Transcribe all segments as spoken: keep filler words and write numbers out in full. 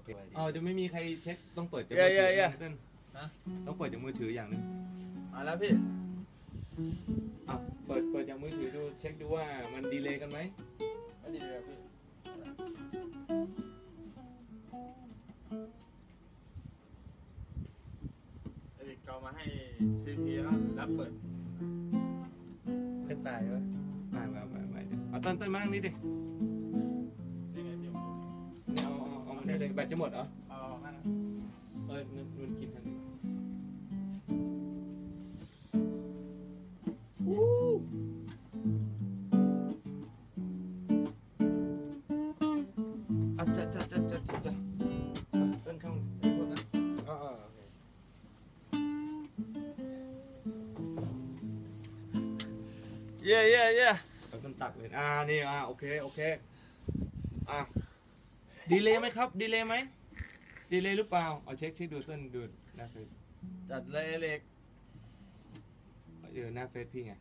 อ๋อจะไม่มีใครเช็คต้องเปิดจากเย่มือถืเย่อเย่ต้นนะต้องเปิดจากมือถืออย่างหนึงมาแล้วพี่อ่ะเปิดเปิดจากมือถือดูเช็คดูว่ามันดีเลย์กันไหมอันนี้เลยพี่เอริกเอามาให้ ซี พี แล้วรับเปิดขึ้นตายไหมไม่ไม่ไม่ไม่เอาต้นต้นมานั่งนี่ดินี่ไงพี่เอาเอาเอามาได้เลยแบตจะหมดเหรอเอานั่นนะเออมันมันกินทันทีวู้อ่ะจะจะจะจะจะจะอ่ะต้นเข้าไปหมดนะอ๋อโอเคเย่เย่เย่เอาต้นตักเลยอ่านี่อ่าโอเคโอเคอ่ะดีเลย์ไหมครับดีเลย์ไหมดีเลย์หรือเปล่าเอาเช็คเช็คดูต้นดูหน้าเฟซจัดเลยเอริกเออหน้าเฟซพี่ไง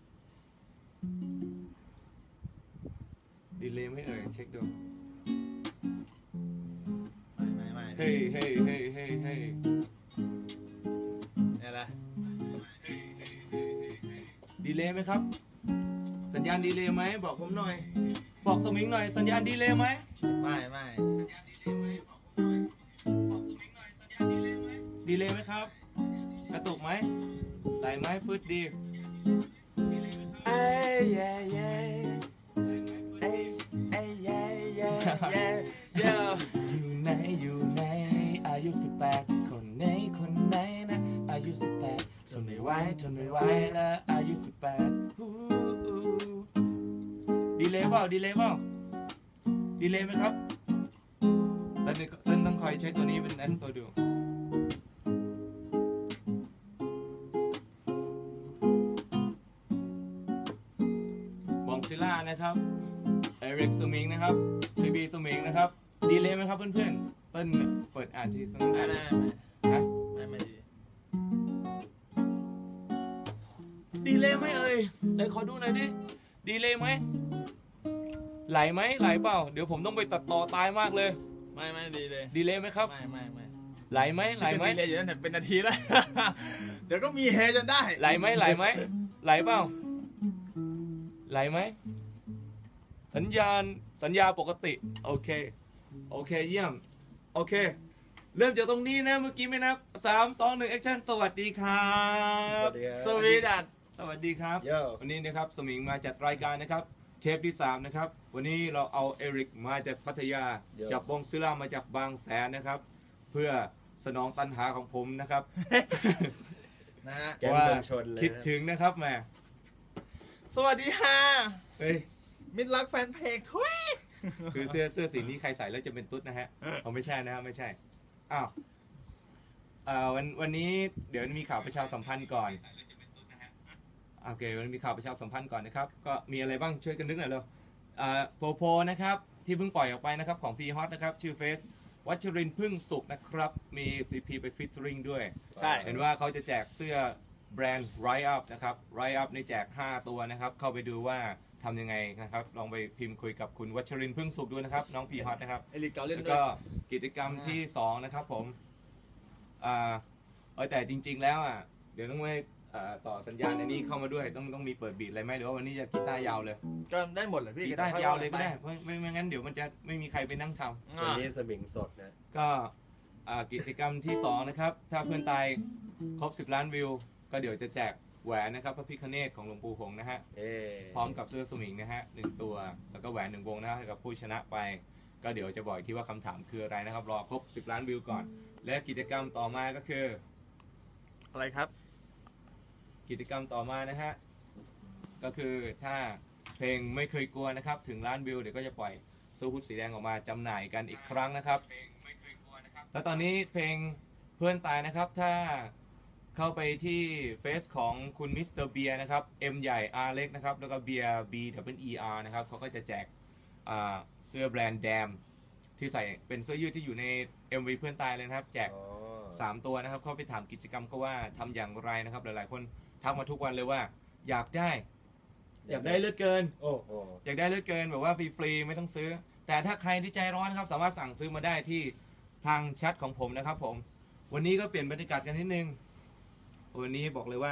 ดีเลย์ไหมเอ่ยเช็คดูไม่ไม่ไม่เฮ้ยเฮ้ยเฮ้ยเฮ้ยเฮ้ยเนี่ยแหละดีเลย์ไหมครับ สัญญาณดีเลย์ไหมบอกผมหน่อย บอกสมิงหน่อยสัญญาณดีเลย์ไหมไม่ไม่สัญญาณดีเลย์ไหมบอกผมหน่อยบอกสมิงหน่อยสัญญาณดีเลย์ไหมดีเลย์ไหมครับกระตุกไหมไหลไหมพืดดีเอ้ยเย้เย้เอ้ยเอ้ยเย้เย้เย้เย้อยู่ไหนอยู่ไหนอายุสิบแปดคนไหนคนไหนนะอายุสิบแปดทนไม่ไหวทนไม่ไหวแล้วอายุสิบแปดดีเลยเปล่าดีเลยเปล่าดีเลยไหมครับตอนนี้ต้นต้องคอยใช้ตัวนี้เป็นแอนตัวดูบองซิล่านะครับเอริกสมิงนะครับทีบีสมิงนะครับดีเลยไหมครับเพื่อนๆต้นเปิดอ่านที่ต้นไม่อ่านไม่ฮะไม่ไม่ดีดีเลยไหมเอ่ยไหนขอดูหน่อยดิดีเลยไหมไหลไหมไหลเปล่าเดี๋ยวผมต้องไปตัดต่อตายมากเลยไม่ไม่ดีเลยดีเลยไหมครับไม่ไม่ไม่ไหลไหมไหลไหมดีเลยอยู่นั่นเป็นนาทีแล้ว เดี๋ยวก็มีเฮจนได้ไหลไหมไหลไหมไหลเปล่าไหลไหมสัญญาณสัญญาปกติโอเคโอเคเยี่ยมโอเคเริ่มจากตรงนี้นะเมื่อกี้ไม่นับสามสองหนึ่งแอคชั่นสวัสดีครับสวีดัตสวัสดีครับโย่วันนี้นะครับสมิงมาจัดรายการนะครับเทปที่สามนะครับวันนี้เราเอาเอริกมาจากพัทยาจากบงซิล่ามาจากบางแสนนะครับเพื่อสนองตัณหาของผมนะครับนะฮะว่าคิดถึงนะครับแหม่สวัสดีค่ะเฮ้ยมิตรรักแฟนเพลงทุยคือเสื้อเสื้อสีนี้ใครใส่แล้วจะเป็นตุ๊ดนะฮะผมไม่ใช่นะไม่ใช่อ้าวเอ่อวันวันนี้เดี๋ยวมีข่าวประชาสัมพันธ์ก่อนโอเควันนี้มีข่าวประชาสัมพันธ์ก่อนนะครับก็มีอะไรบ้างช่วยกันนึกหน่อยเร็วอ่าโปรโพนะครับที่เพิ่งปล่อยออกไปนะครับของ พี ฮอต นะครับชื่อเฟซวัชรินทร์พึ่งสุขนะครับมี ซี พี ไปฟิตริงด้วยใช่เห็นว่าเขาจะแจกเสื้อแบรนด์ Rise Up นะครับ Rise Up ในแจกห้าตัวนะครับเข้าไปดูว่าทำยังไงนะครับลองไปพิมพ์คุยกับคุณวัชรินทร์พึ่งสุขดูนะครับน้อง พี ฮอต นะครับเอลิกเกาเล่นแล้วด้วก็ยกิจกรรมที่สองนะครับผมอ่าเออแต่จริง ๆ แล้วอ่ะเดี๋ยวต้องไปอ่าต่อสัญญาณอันนี้เข้ามาด้วยต้องต้องมีเปิดบีทอะไรไหมหรือว่าวันนี้จะกีตาร์ยาวเลยก็ได้หมดเลยพี่กีตาร์ยาวเลยก็ได้เพราะไม่ไม่งั้นเดี๋ยวมันจะไม่มีใครไปนั่งทอ่าวันนี้สมิงสดนะำก็อ่ากิจกรรมที่สองนะครับถ้าเพื่อนตายครบสิบล้านวิวก็เดี๋ยวจะแจกแหวนนะครับพระพิฆเนศของหลวงปู่หงส์นะฮะเอ๊ะพร้อมกับเสื้อสมิงนะฮะหนึ่งตัวแล้วก็แหวนหนึ่งวงนะฮะให้กับผู้ชนะไป ก็เดี๋ยวจะบอกอีกที่ว่าคำถามคืออะไรนะครับรอครบสิบล้านวิวก่อน และกิจกรรมต่อมาก็คืออะไรครับกิจกรรมต่อมานะฮะก็คือถ้าเพลงไม่เคยกลัวนะครับถึงล้านวิวเดี๋ยวก็จะปล่อยสู้พุทธสีแดงออกมาจำหน่ายกันอีกครั้งนะครับแล้วตอนนี้เพลงเพื่อนตายนะครับถ้าเข้าไปที่เฟซของคุณมิสเตอร์เบียร์นะครับ M ใหญ่ R เล็กนะครับแล้วก็เบียร์ B W E R นะครับเขาก็จะแจกอ่าเสื้อแบรนด์แดมที่ใส่เป็นเสื้อยืดที่อยู่ใน เอ็ม วี เพื่อนตายเลยนะครับแจกอ๋อสามตัวนะครับเข้าไปถามกิจกรรมก็ว่าทำอย่างไรนะครับหลายๆคนทักมาทุกวันเลยว่า อยากได้ อยากได้เหลือเกินโอ้โหอยากได้เหลือเกินแบบว่าฟรีๆไม่ต้องซื้อ แต่ถ้าใครที่ใจร้อนครับสามารถสั่งซื้อมาได้ที่ทางแชทของผมนะครับผมวันนี้ก็เปลี่ยนบรรยากาศกันนิดนึงวันนี้บอกเลยว่า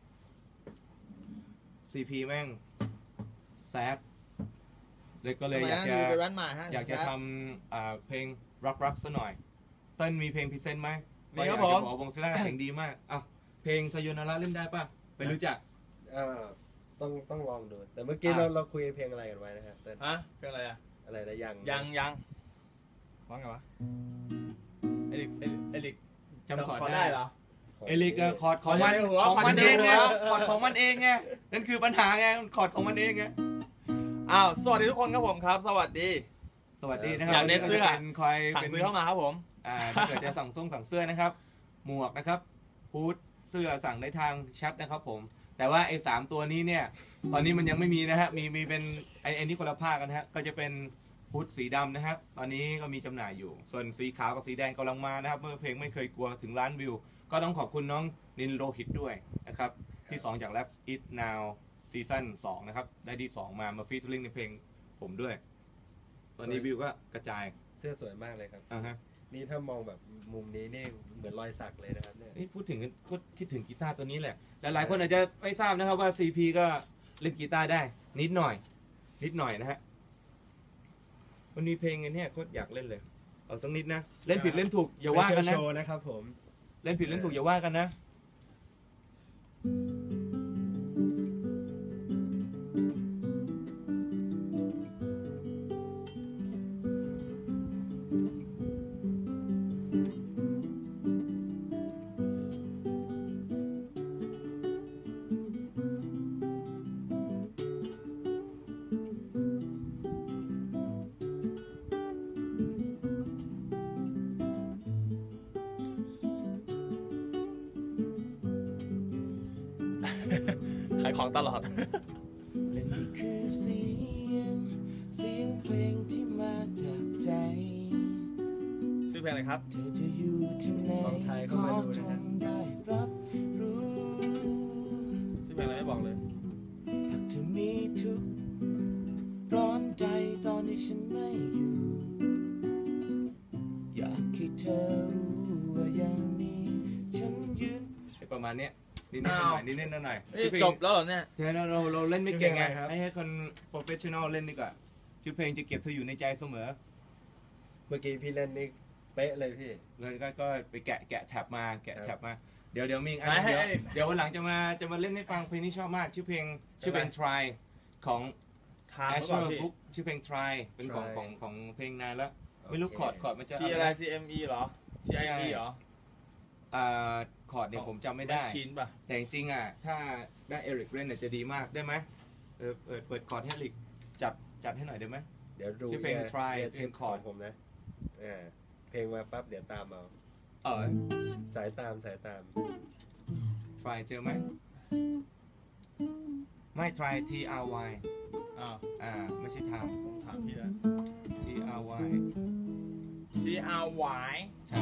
ซี พี แม่งแซดเลยก็เลยอยากจะไปแว้นมาฮะอยากจะทำอ่าเพลงร็อกร็อกซะหน่อยเต้นมีเพลงพรีเซนต์ไหมมีครับก็อยากผมจะบอกวงซิล่าเสียงดีมากอ้าวเพลงซาโยนาระเล่นได้ป่ะไปรู้จักเออต้องต้องลองดู แต่เมื่อกี้เราเราคุยเพลงอะไรกันไว้นะฮะเต้นฮะเป็นอะไรอ่ะอะไรนะยังยังยังร้องไงวะเอลิกเอลิกเอลิกจำคอร์ดจำคอร์ดได้ได้เหรอเอลิกอะคอร์ดของมันขอในหัวของมันขอในเองไงหัวคอร์ดของมันเองไงนั่นคือปัญหาไงคอร์ดของมันเองไงอ้าวสวัสดีทุกคนครับผมครับ สวัสดีสวัสดีนะครับอยากได้เสื้อวันนี้ก็จะเป็นคอยสั่งเป็นซื้อเข้ามาครับผมอ่าถ้าเกิดจะสั่งส่งสั่งเสื้อนะครับ หมวกนะครับฮูดเสื้อสั่งได้ทางแชทนะครับผม แต่ว่าไอ้สามตัวนี้เนี่ย ตอนนี้มันยังไม่มีนะฮะมีมีเป็นไอ้ไอ้นี่คนละภาคกันนะฮะก็จะเป็นฮูดสีดำนะครับตอนนี้ก็มีจำหน่ายอยู่ ส่วนสีขาวกับสีแดงกำลังมานะครับเมื่อเพลงไม่เคยกลัวถึงล้านวิว ก็ต้องขอบคุณน้องนินโรหิตด้วยนะครับที่สองจาก Rap It Now ซีซั่นสองนะครับได้ที่สองมามาฟีเจอริ่งในเพลงผมด้วย ตอนนี้วิวก็กระจายเสื้อสวยมากเลยครับอ่าฮะนี่ถ้ามองแบบมุมนี้นี่เหมือนรอยสักเลยนะครับเนี่ยนี่พูดถึงก็คิดถึงกีตาร์ตัวนี้แหละ หลายๆคนอาจจะไม่ทราบนะครับว่า ซี พี ก็เล่นกีตาร์ได้ นิดหน่อย นิดหน่อยนะฮะมันมีเพลงอันเนี้ยโคตรอยากเล่นเลย เอาสักนิดนะ เล่นผิดเล่นถูกอย่าว่ากันนะโชว์นะครับผมเล่นผิดเล่นถูกอย่าว่ากันนะขายของตลอดและนี่คือเสียงเสียงเพลงที่มาจากใจชื่อเพลงอะไรครับเธอจะอยู่ที่ไหนลองทายเข้ามาดูนะฮะขอจงได้รับรู้ชื่อเพลงอะไรไม่บอกเลยหากเธอมีทุกข์ร้อนใจตอนที่ฉันไม่อยู่ อยากให้เธอรู้ว่ายังมีฉันยืนประมาณเนี้ยนิดๆหน่อ้าวอยๆนิดๆหน่อยๆเอ้ยชื่อเพลงจบแล้วเหรอเนี่ยใช่เราเราเราเล่นไม่เก่งไงชื่อเพลงอะไรครับให้ให้คนโปรเฟชชั่นอลเล่นดีกว่าชื่อเพลงจะเก็บเธออยู่ในใจเสมอเมื่อกี้พี่เล่นนี่เป๊ะเลยพี่แล้วก็ก็ไปแกะแกะแท็บมาแกะครับแท็บมาเดี๋ยวเดี๋ยวมีอีกอันไหนเดี๋ยวให้เดี๋ยววันหลังจะมาจะมาเล่นให้ฟังเพลงนี้ชอบมาก ชื่อเพลงชื่อเพลง try ของทาง a เมื่ s อ h ก่อน e r พี่ Book ชื่อเพลง try เป็นของ Try ของของเพลงนานแล้ว ไม่รู้โอเคคอร์ดคอร์ดมันจะ T อะไร ซี เอ็ม อี เหรอ ที ไอ บี เหรออ่าคอร์ดเนี่ยผมจำไม่ได้ชินป่ะแต่จริงๆอ่ะถ้าได้เอริกเล่นเนี่ยจะดีมากได้ไหมเออเปิดเปิดคอร์ดให้เอริกจัดจัดให้หน่อยได้ไหมเดี๋ยวดูชื่อเพลงนี่ย Try นี่ยเพลงคอร์ดผมนะอ่าเพลงมาปั๊บเดี๋ยวตามเอาเออสายตามสายตาม try เจอไหมไม่ try T R Y อ้าวอ่าไม่ใช่ทางผมถามพี่แล้ว T R Y T R Y ใช่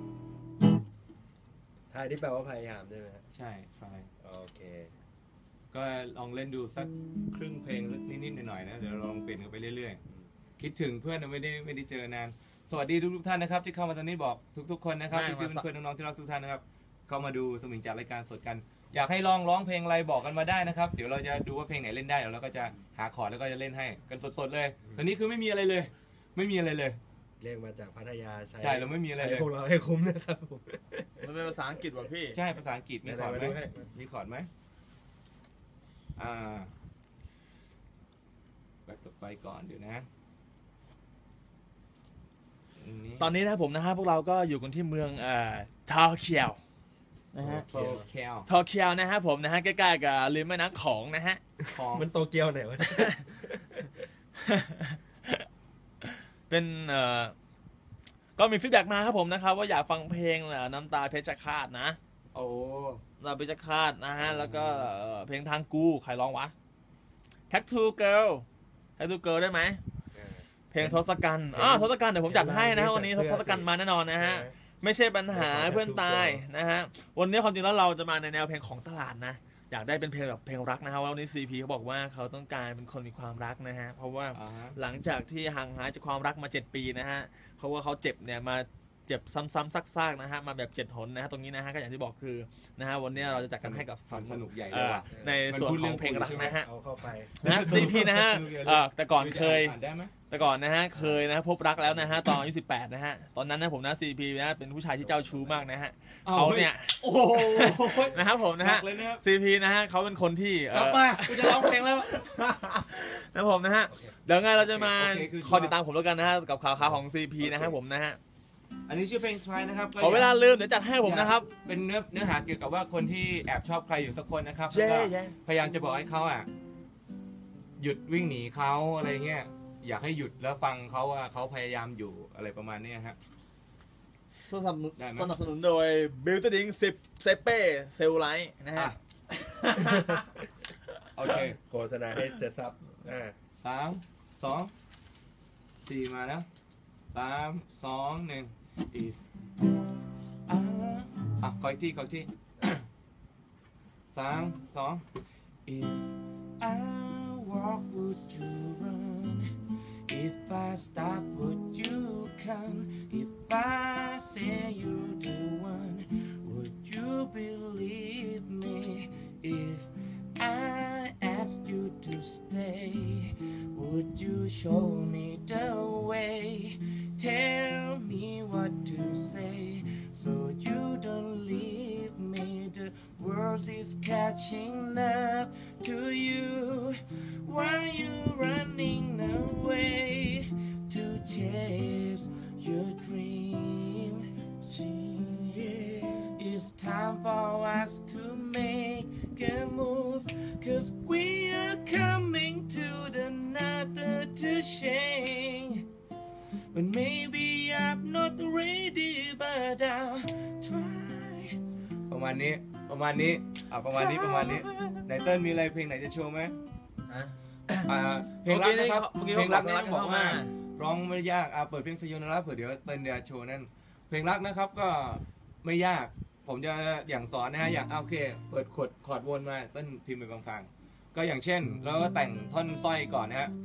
ทายที่แปลว่าพยายามใช่ไหมฮะใช่ try โอเคก็ลองเล่นดูสักครึ่งเพลงสักนิดๆหน่อยๆนะเดี๋ยวเราลองเปลี่ยนกันไปเรื่อยๆ คิดถึงเพื่อนนะไม่ได้ไม่ได้เจอนาน สวัสดีทุกๆท่านนะครับที่เข้ามาตอนนี้บอกทุกๆคนนะครับแม่พี่งมาๆเพื่อนๆน้องๆที่รักทุกท่านนะครับเข้ามาดูสมิงจัดรายการสดกัน อยากให้ลองร้องเพลงอะไรบอกกันมาได้นะครับเดี๋ยวเราจะดูว่าเพลงไหนเล่นได้เดี๋ยวเราก็จะหาคอร์ดแล้วก็จะเล่นให้กันสดๆเลยตอนนี้คือไม่มีอะไรเลย ไม่มีอะไรเลยเรียกมาจากพัทยาใช้ใช่เราไม่มีอะไรเลยใช้พวกเราให้คุ้มนะครับผมมันเป็นภาษาอังกฤษว่ะพี่ใช่ภาษาอังกฤษมีคอร์ดไหมเดี๋ยวมาดูให้มีคอร์ดไหมอ่าไปต่อไปก่อนเดี๋ยวนะอันนี้ตอนนี้นะครับผมนะฮะพวกเราก็อยู่กันที่เมืองเอ่อทาเคียวนะฮะโตแคลทาเคียวนะฮะผมนะฮะใกล้ๆกับริมแม่น้ำของนะฮะของมันโตเกียวไหนวะเป็นเอ่อก็มีฟีดแบ็กมาครับผมนะครับว่าอยากฟังเพลงเอ่อน้ำตาเพชรฆาตนะโอ้น้ำตาเพชรฆาตนะฮะแล้วก็เอ่อเพลงทางกูใครร้องวะ Tattoo Girl Tattoo Girl ได้ไหมเพลงทศกัณฐ์อ่าทศกัณฐ์เดี๋ยวผมจัดให้นะฮะวันนี้ทศกัณฐ์มาแน่นอนนะฮะไม่ใช่ปัญหาเพื่อนตายนะฮะวันนี้ความจริงแล้วเราจะมาในแนวเพลงของตลาดนะอยากได้เป็นเพลงแบบเพลงรักนะฮะว่าวันนี้ ซี พี เขาบอกว่าเขาต้องการเป็นคนมีความรักนะฮะเพราะว่าอ่าฮะหลังจากที่ห่างหายจากความรักมาเจ็ดปีนะฮะเพราะว่าเขาเจ็บเนี่ยมาเจ็บซ้ำๆซากๆนะฮะมาแบบเจ็ดหนนะฮะตรงนี้นะฮะก็อย่างที่บอกคือนะฮะวันนี้เราจะจัดกันให้กับความสนุกใหญ่เลเอ่ยอว่ะในส่วนของเพลงรักนะฮะเอาเข้าไปนะ ซี พี นะฮะเอ่อแต่ก่อนเคยอ่านได้ไหมแต่ก่อนนะฮะเคยนะพบรักแล้วนะฮะตอนอายุสิบแปดนะฮะตอนนั้นนะผมนะ ซี พี นะเป็นผู้ชายที่เจ้าชู้มากนะฮะอ้าวเขาเนี่ยโอ้โหนะครับผมนะหนัฮะกเลยนะครับซี พี นะฮะเขาเป็นคนที่เอ่กลับอมากูจะร้องเพลงแล้วนะผมนะฮะโอเคเดี๋ยวไงเราจะมาโอเคคือคอยติดตามผมแล้วกันนะฮะกับข่าวข่าวของ ซี พี นะฮะผมนะฮะอันนี้ชื่อเพลง Try นะครับก็ขอเวลาลืมเดี๋ยวจัดให้ผมนะครับเป็นเนื้อเนื้อหาเกี่ยวกับว่าคนที่แอบชอบใครอยู่สักคนนะครับเย้แล้วก็เย้พยายามจะบอกให้เขาอ่ะหยุดวิ่งหนีเขาอะไรเงี้ยอยากให้หยุดแล้วฟังเขาว่าเขาพยายามอยู่อะไรประมาณเนี้ยฮะสนับสนุนได้ไหมสนับสนุนโดย Building สิบเซเป้เซลไลท์นะฮะโอเคโฆษณาให้เสร็จสับอ่าสามสองสี่มาแล้วสามสองหนึ่ง if อ่ะอ่ะคอยที่คอยที่ สามสอง if I walk would you run if I stop would you come if I say you're the one would you believe me if I asked you to stay would you show me the way tell me what to say so you don't leave me the world is catching up to you why you running away to chase your dream it's time for us to make a move cause we are coming to the another to change but maybe I'm not ready but I'll try ประมาณนี้ประมาณนี้อ่ะประมาณนี้ประมาณนี้ไหนเติ้ลมีอะไรเพลงไหนจะโชว์ไหมอ่ะอ่าเพลงรักนะครับเมื่อกี้เพลงรักเมื่อกี้นี่ต้องบอกเขาบอกว่ามาร้องไม่ยากอ่ะเปิดเพลงสยนรักเผื่อเดี๋ยวเติ้ลจะโชว์นั่นเพลงรักนะครับก็ไม่ยากผมจะอย่างสอนนะฮะอย่างอ่ะโอเคเปิดขวดคอร์ดวนมาเติ้ลพิมพ์ไปฟังๆก็อย่างเช่นเราก็แต่งท่อนสร้อยก่อนนะฮะ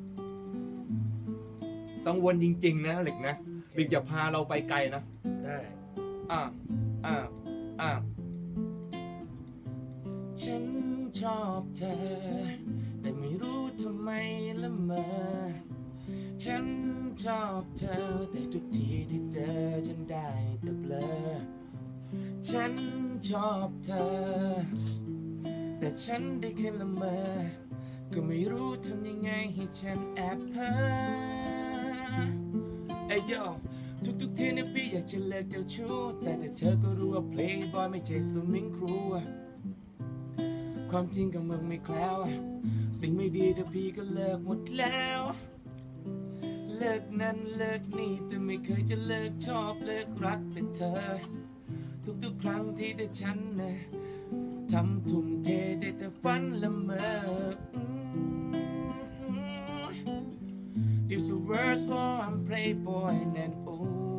ต้องวนจริงๆนะหลิกนะหลิกอย่าพาเราไปไกลนะได้อ่ะอ่ะอ่ะฉันชอบเธอแต่ไม่รู้ทำไมละเมอฉันชอบเธอแต่ทุกทีที่เจอฉันได้แต่เบลอฉันชอบเธอแต่ฉันได้แค่ละเมอก็ไม่รู้ทำยังไงให้ฉันแอบเพ้อไอ้โยทุกๆทีนะพี่อยากจะเลิกเจ้าชู้แต่แต่เธอก็รู้ว่า Playboy ไม่ใช่สมิงครูความจริงกับมึงไม่แคล้วสิ่งไม่ดีแต่พี่ก็เลิกหมดแล้วเลิกนั้นเลิกนี่แต่ไม่เคยจะเลิกชอบเลิกรักแต่เธอทุกๆครั้งที่แต่ฉันนะทำทุ่มเทได้แต่ฝันละเมอ These are words for I'm playboy and oh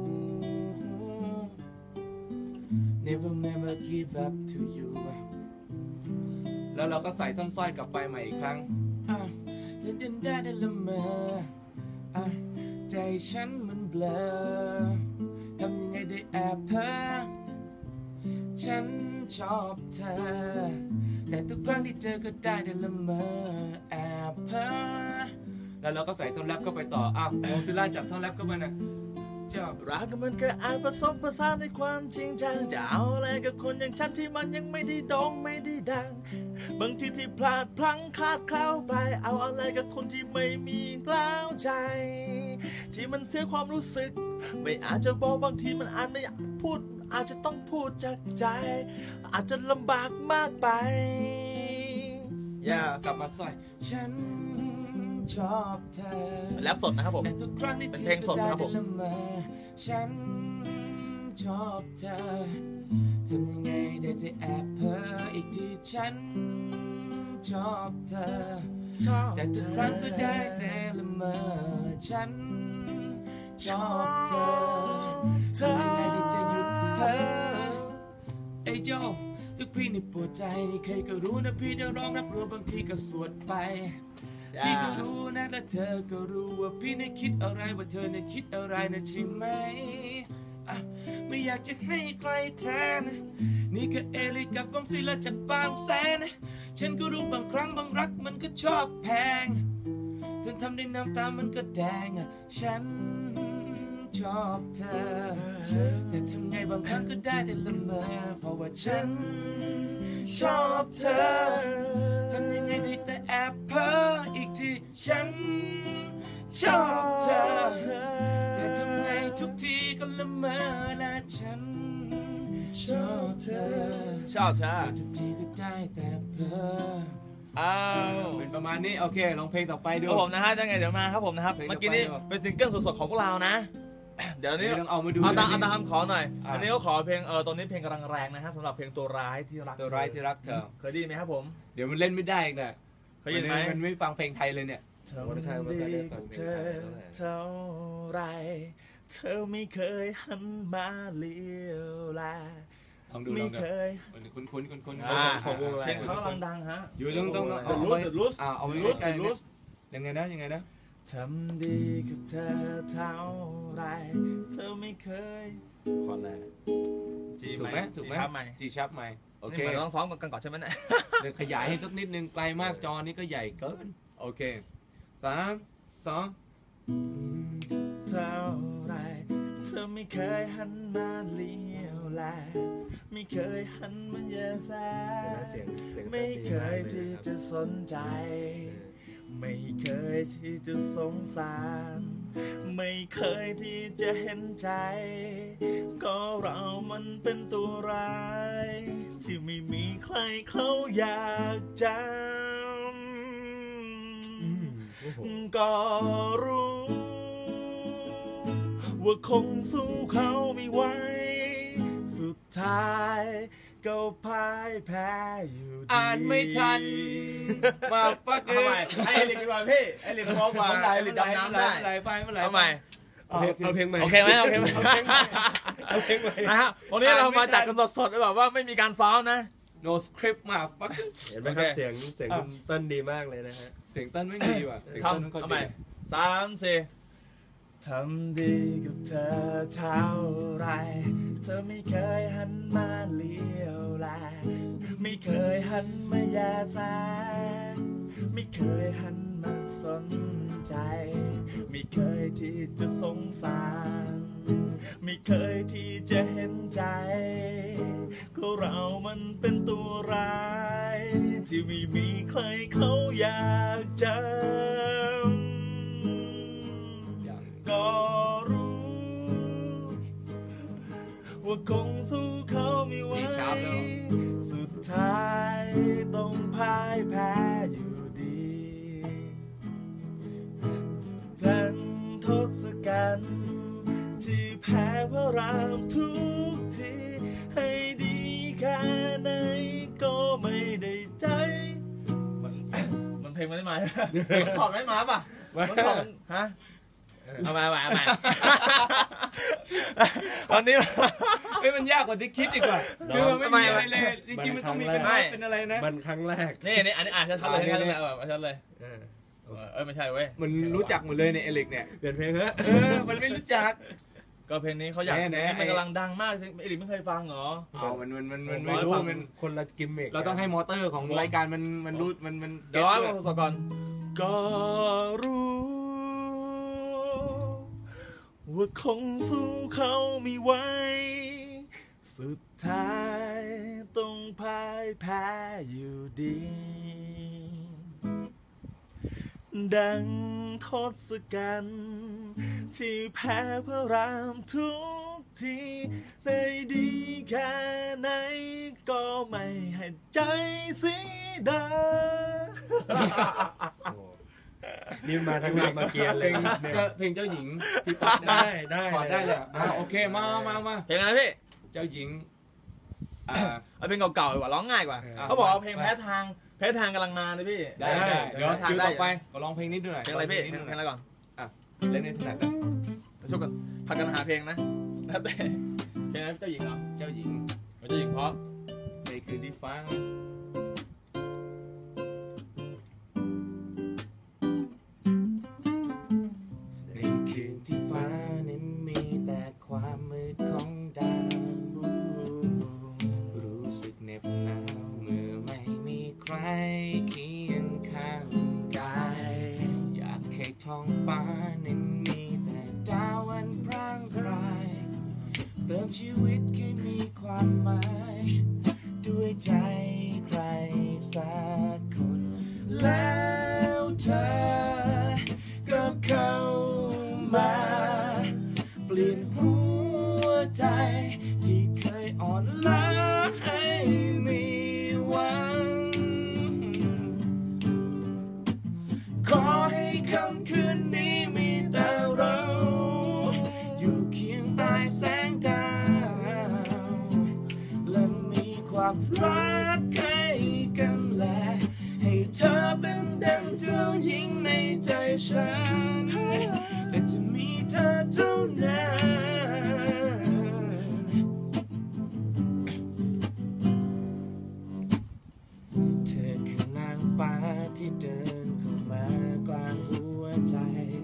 never never give up to you แล้วเราก็ใส่ท่อนสร้อยกลับไปใหม่อีกครั้งอ่ะฉันจะได้แต่ละเมออ่ะใจฉันมันเบลอทำยังไงได้แอบเพ้อฉันชอบเธอแต่ทุกครั้งที่เจอก็ได้แต่ละเมอแอบเพ้อแล้วเราก็ใส่ท่อนแรปเข้าไปต่ออ้าวโมซิล่าจับท่อนแรปเข้ามานะเจ้ารักมันก็อาจผสมผสานในความจริงจังจะเอาอะไรกับคนอย่างฉันที่มันยังไม่ได้โด่งไม่ได้ดังบางทีที่พลาดพลั้งคลาดเคล้าไปเอาอะไรกับคนที่ไม่มีกล้าวใจ ที่มันเสียความรู้สึกไม่อาจจะบอกบางทีมันอาจไม่อยากพูดอาจจะต้องพูดจากใจอาจจะลำบากมากไปอย่ากลับมาใส่ฉันชอบเธอแรปสดนะครับผมแต่ทุกครั้งที่เป็นเพลงสดนะครับผมเจอก็ได้แต่ละเมอฉันชอบเธอทำยังไงได้จะแอบเพ้ออีกทีฉันชอบเธอแต่ทุกครั้งก็ได้แต่ละเมอฉันชอบเธอทำยังไงได้จะหยุดเพ้อไอ้โยทุกพี่ในปวดใจใครก็รู้นะพี่เดี๋ยวร้องรับรู้บางทีก็สวดไปพี่ก็รู้นะและเธอก็รู้ว่าพี่น่ะคิดอะไรว่าเธอน่ะคิดอะไรนะใช่ไหมอ่อ่ะไม่อยากจะให้ใครแทนนี่ก็เอลิกับวงศิลาจากบางแสนฉันก็รู้บางครั้งบางรักมันก็ชอบแพงถึงทำได้น้ำตามันก็แดงอ่ะฉันชอบเธอแต่ทำไงบางครั้งก็ได้แต่ละเมอเพราะว่าฉันชอบเธอทำยังไงได้แต่แอบเพ้ออีกทีฉันชอบเธอแต่ทำไงทุกทีก็ละเมอและฉันชอบเธอชอบจ้าทุกทีก็ได้แต่เพ้ออ้าวเป็นประมาณนี้โอเคลองเพลงต่อไปดูครับผมนะฮะยังไงเดี๋ยวมาครับผมนะครับเพลงต่เมื่ออไปกี้นี้ดีกว่าเป็นซิงเกิลสดๆของพวกเรานะ เดี๋ยวนี้เดี๋ยวต้องเอามาดูเอาตามนะเอาตามคำขอหน่อยอ่ะอันนี้ก็ขอเพลงเออตอนนี้เพลงกำลังแรงนะฮะสำหรับเพลงตัวร้ายที่รักตัวร้ายที่รักเธอเคยได้ยินไหมครับผมเดี๋ยวมันเล่นไม่ได้อีกนะเคยได้ยินไหมมันไม่ฟังเพลงไทยเลยเนี่ยทำดีกับเธอเท่าไรเธอไม่เคยหันมาเลี้ยวแลลองดูลไม่องดูเคยคุ้นคุ้นคุ้นคุ้นอ่าของวงอะไรเพลงเขากำลังดังฮะอยู่ต้องต้องต้องเดเอาลูไว้สเดลูสอ่าเอาไว้ลูสใกล้เดๆลูสยังไงนะยังไงนะทำดีกับเธอเท่าไรเธอไม่เคยคอนแรกจีถูกไหมถูกไหมจีชับไหมจีชับไหมโอเคนี่มันต้องซ้อมกันก่อนใช่ไหมเนี่ยเดี๋ยวขยายให้สักนิดนึงไกลมากจอนี้ก็ใหญ่เกินโอเคสามสองเท่าไรเธอไม่เคยหันมาเลี้ยวแลไม่เคยหันมาแยแสเสียงเสียงไม่เคยที่จะสนใจ ไม่เคยที่จะสงสาร ไม่เคยที่จะเห็นใจ ก็เรามันเป็นตัวร้าย ที่ไม่มีใครเขาอยากจำก็รู้ ว่าคงสู้เขาไม่ไหวสุดท้ายก็พ่ายแพ้อยู่ดีอ่านไม่ทันมาปักเกทำไมให้เอลิกดีกว่าพี่เอลิกพร้อมกว่าเอลิกดำน้ำได้ไหลไปเมื่อไหร่ทำไมเอาเอาเพลงใหม่โอเคไหมโอเคไหมเอาเพลงใหม่นะฮะวันนี้เรามาจัดกันสดๆแบบว่าไม่มีการซ้อมนะโนสคริปต์มาปักเห็นไหมครับเสียงเสียงคุณต้นดีมากเลยนะฮะเสียงเต้นไม่ดีว่ะเสียงทเต้นไม่ค่อยำทำดีไมสามสี่ทำดีกับเธอเท่าไรเธอไม่เคยหันมาเลี้ยวแลไม่เคยหันมาแยแสไม่เคยหันมาสนใจ ไม่เคยที่จะสงสาร ไม่เคยที่จะเห็นใจ ก็เรามันเป็นตัวร้าย ที่ไม่มีใครเขาอยากจำอย่างก็รู้ ว่าคงสู้เขาไม่ไหวดีชาร์ปแล้วสุดท้ายต้องพ่ายแพ้อยู่ดีทั้งทศกัณฐ์ที่แพ้พระรามทุกทีให้ดีแค่ไหนก็ไม่ได้ใจ มัน มันเพลงมันได้มามันถอดไม่มาป่ะมันถอดมันฮะ เอามาเอามาเอามาตอนนี้เฮ้ยมันยากกว่าที่คิดอีกว่าคือมันไม่มีอะไรเลยจริงๆมันต้องมีเป็นไม่เป็นอะไรนะมันครั้งแรกนี่นี่อันนี้อ่านชัดๆเลยอ่าชัดๆนี่เลยเออชัดๆเลยเออเออเออไม่ใช่เว้ยมันรู้จักหมดเลยในเอลิกเนี่ยเปลี่ยนเพลงเถอะเออมันไม่รู้จักก็เพลงนี้เขาอยากแน่ๆเพลงนี้มันกำลังดังมากเอลิกไม่เคยฟังเหรอเอามันมันมันมันผมไม่ร้อยรู้ฟังมันคนละกิมเมกเราต้องให้มอเตอร์ของรายการมันมันรู้มันมันเดี๋ยวร้อยมาสก่อนก็รู้ว่าคงสู้เขาไม่ไหวสุดท้ายต้องพ่ายแพ้อยู่ดี ดังทศกัณฐ์ที่แพ้พระรามทุกทีได้ดีแค่ไหนก็ไม่ให้ใจเสียดายโอ้นี่มาทางรามเกียรติเพเลลยงเนี่ยเจ้าเพลงเจ้าหญิงที่ตัดได้ได้ขอได้เลยอ่าโอเคมามามาเพลงอะไรพี่เจ้าหญิงอ่าเอาเพลงเก่าๆดีกว่าร้องง่ายกว่าเออเขาบอกเอาเพลงแพ้ทางแพ้ทางกำลังมาเลยพี่ได้ได้เดี๋ยวแพ้ทางคิวได้ต่อไปก็ร้องเพลงนี้ดูหน่อยเพลงอะไรพี่นิดเพลนึงงเพลงอะไรก่อนเล่นในถนัดกันมาช่วยกันพักกันหาเพลงนะแล้วแต่เพลงนั้นเจ้าหญิงเหรอเจ้าหญิงเจ้าหญิงเพราะในคืนที่ฟ้าในคืนที่ฟ้านั้นมีแต่ความมืดของเติมชีวิตให้มีความหมายด้วยใจใครสักคนแล้วเธอก็เข้ามาเปลี่ยนหัวใจที่เคยอ่อนล้าให้มีหวังขอให้ค่ำคืนนี้มีแต่เราอยู่เคียงใต้แสงดาวและมีความรักให้กันและให้เธอเป็นดังเจ้าหญิงในใจฉันและจะมีเธอเท่านั้นเธอคือนางฟ้าที่เดินเข้ามากลางหัวใจ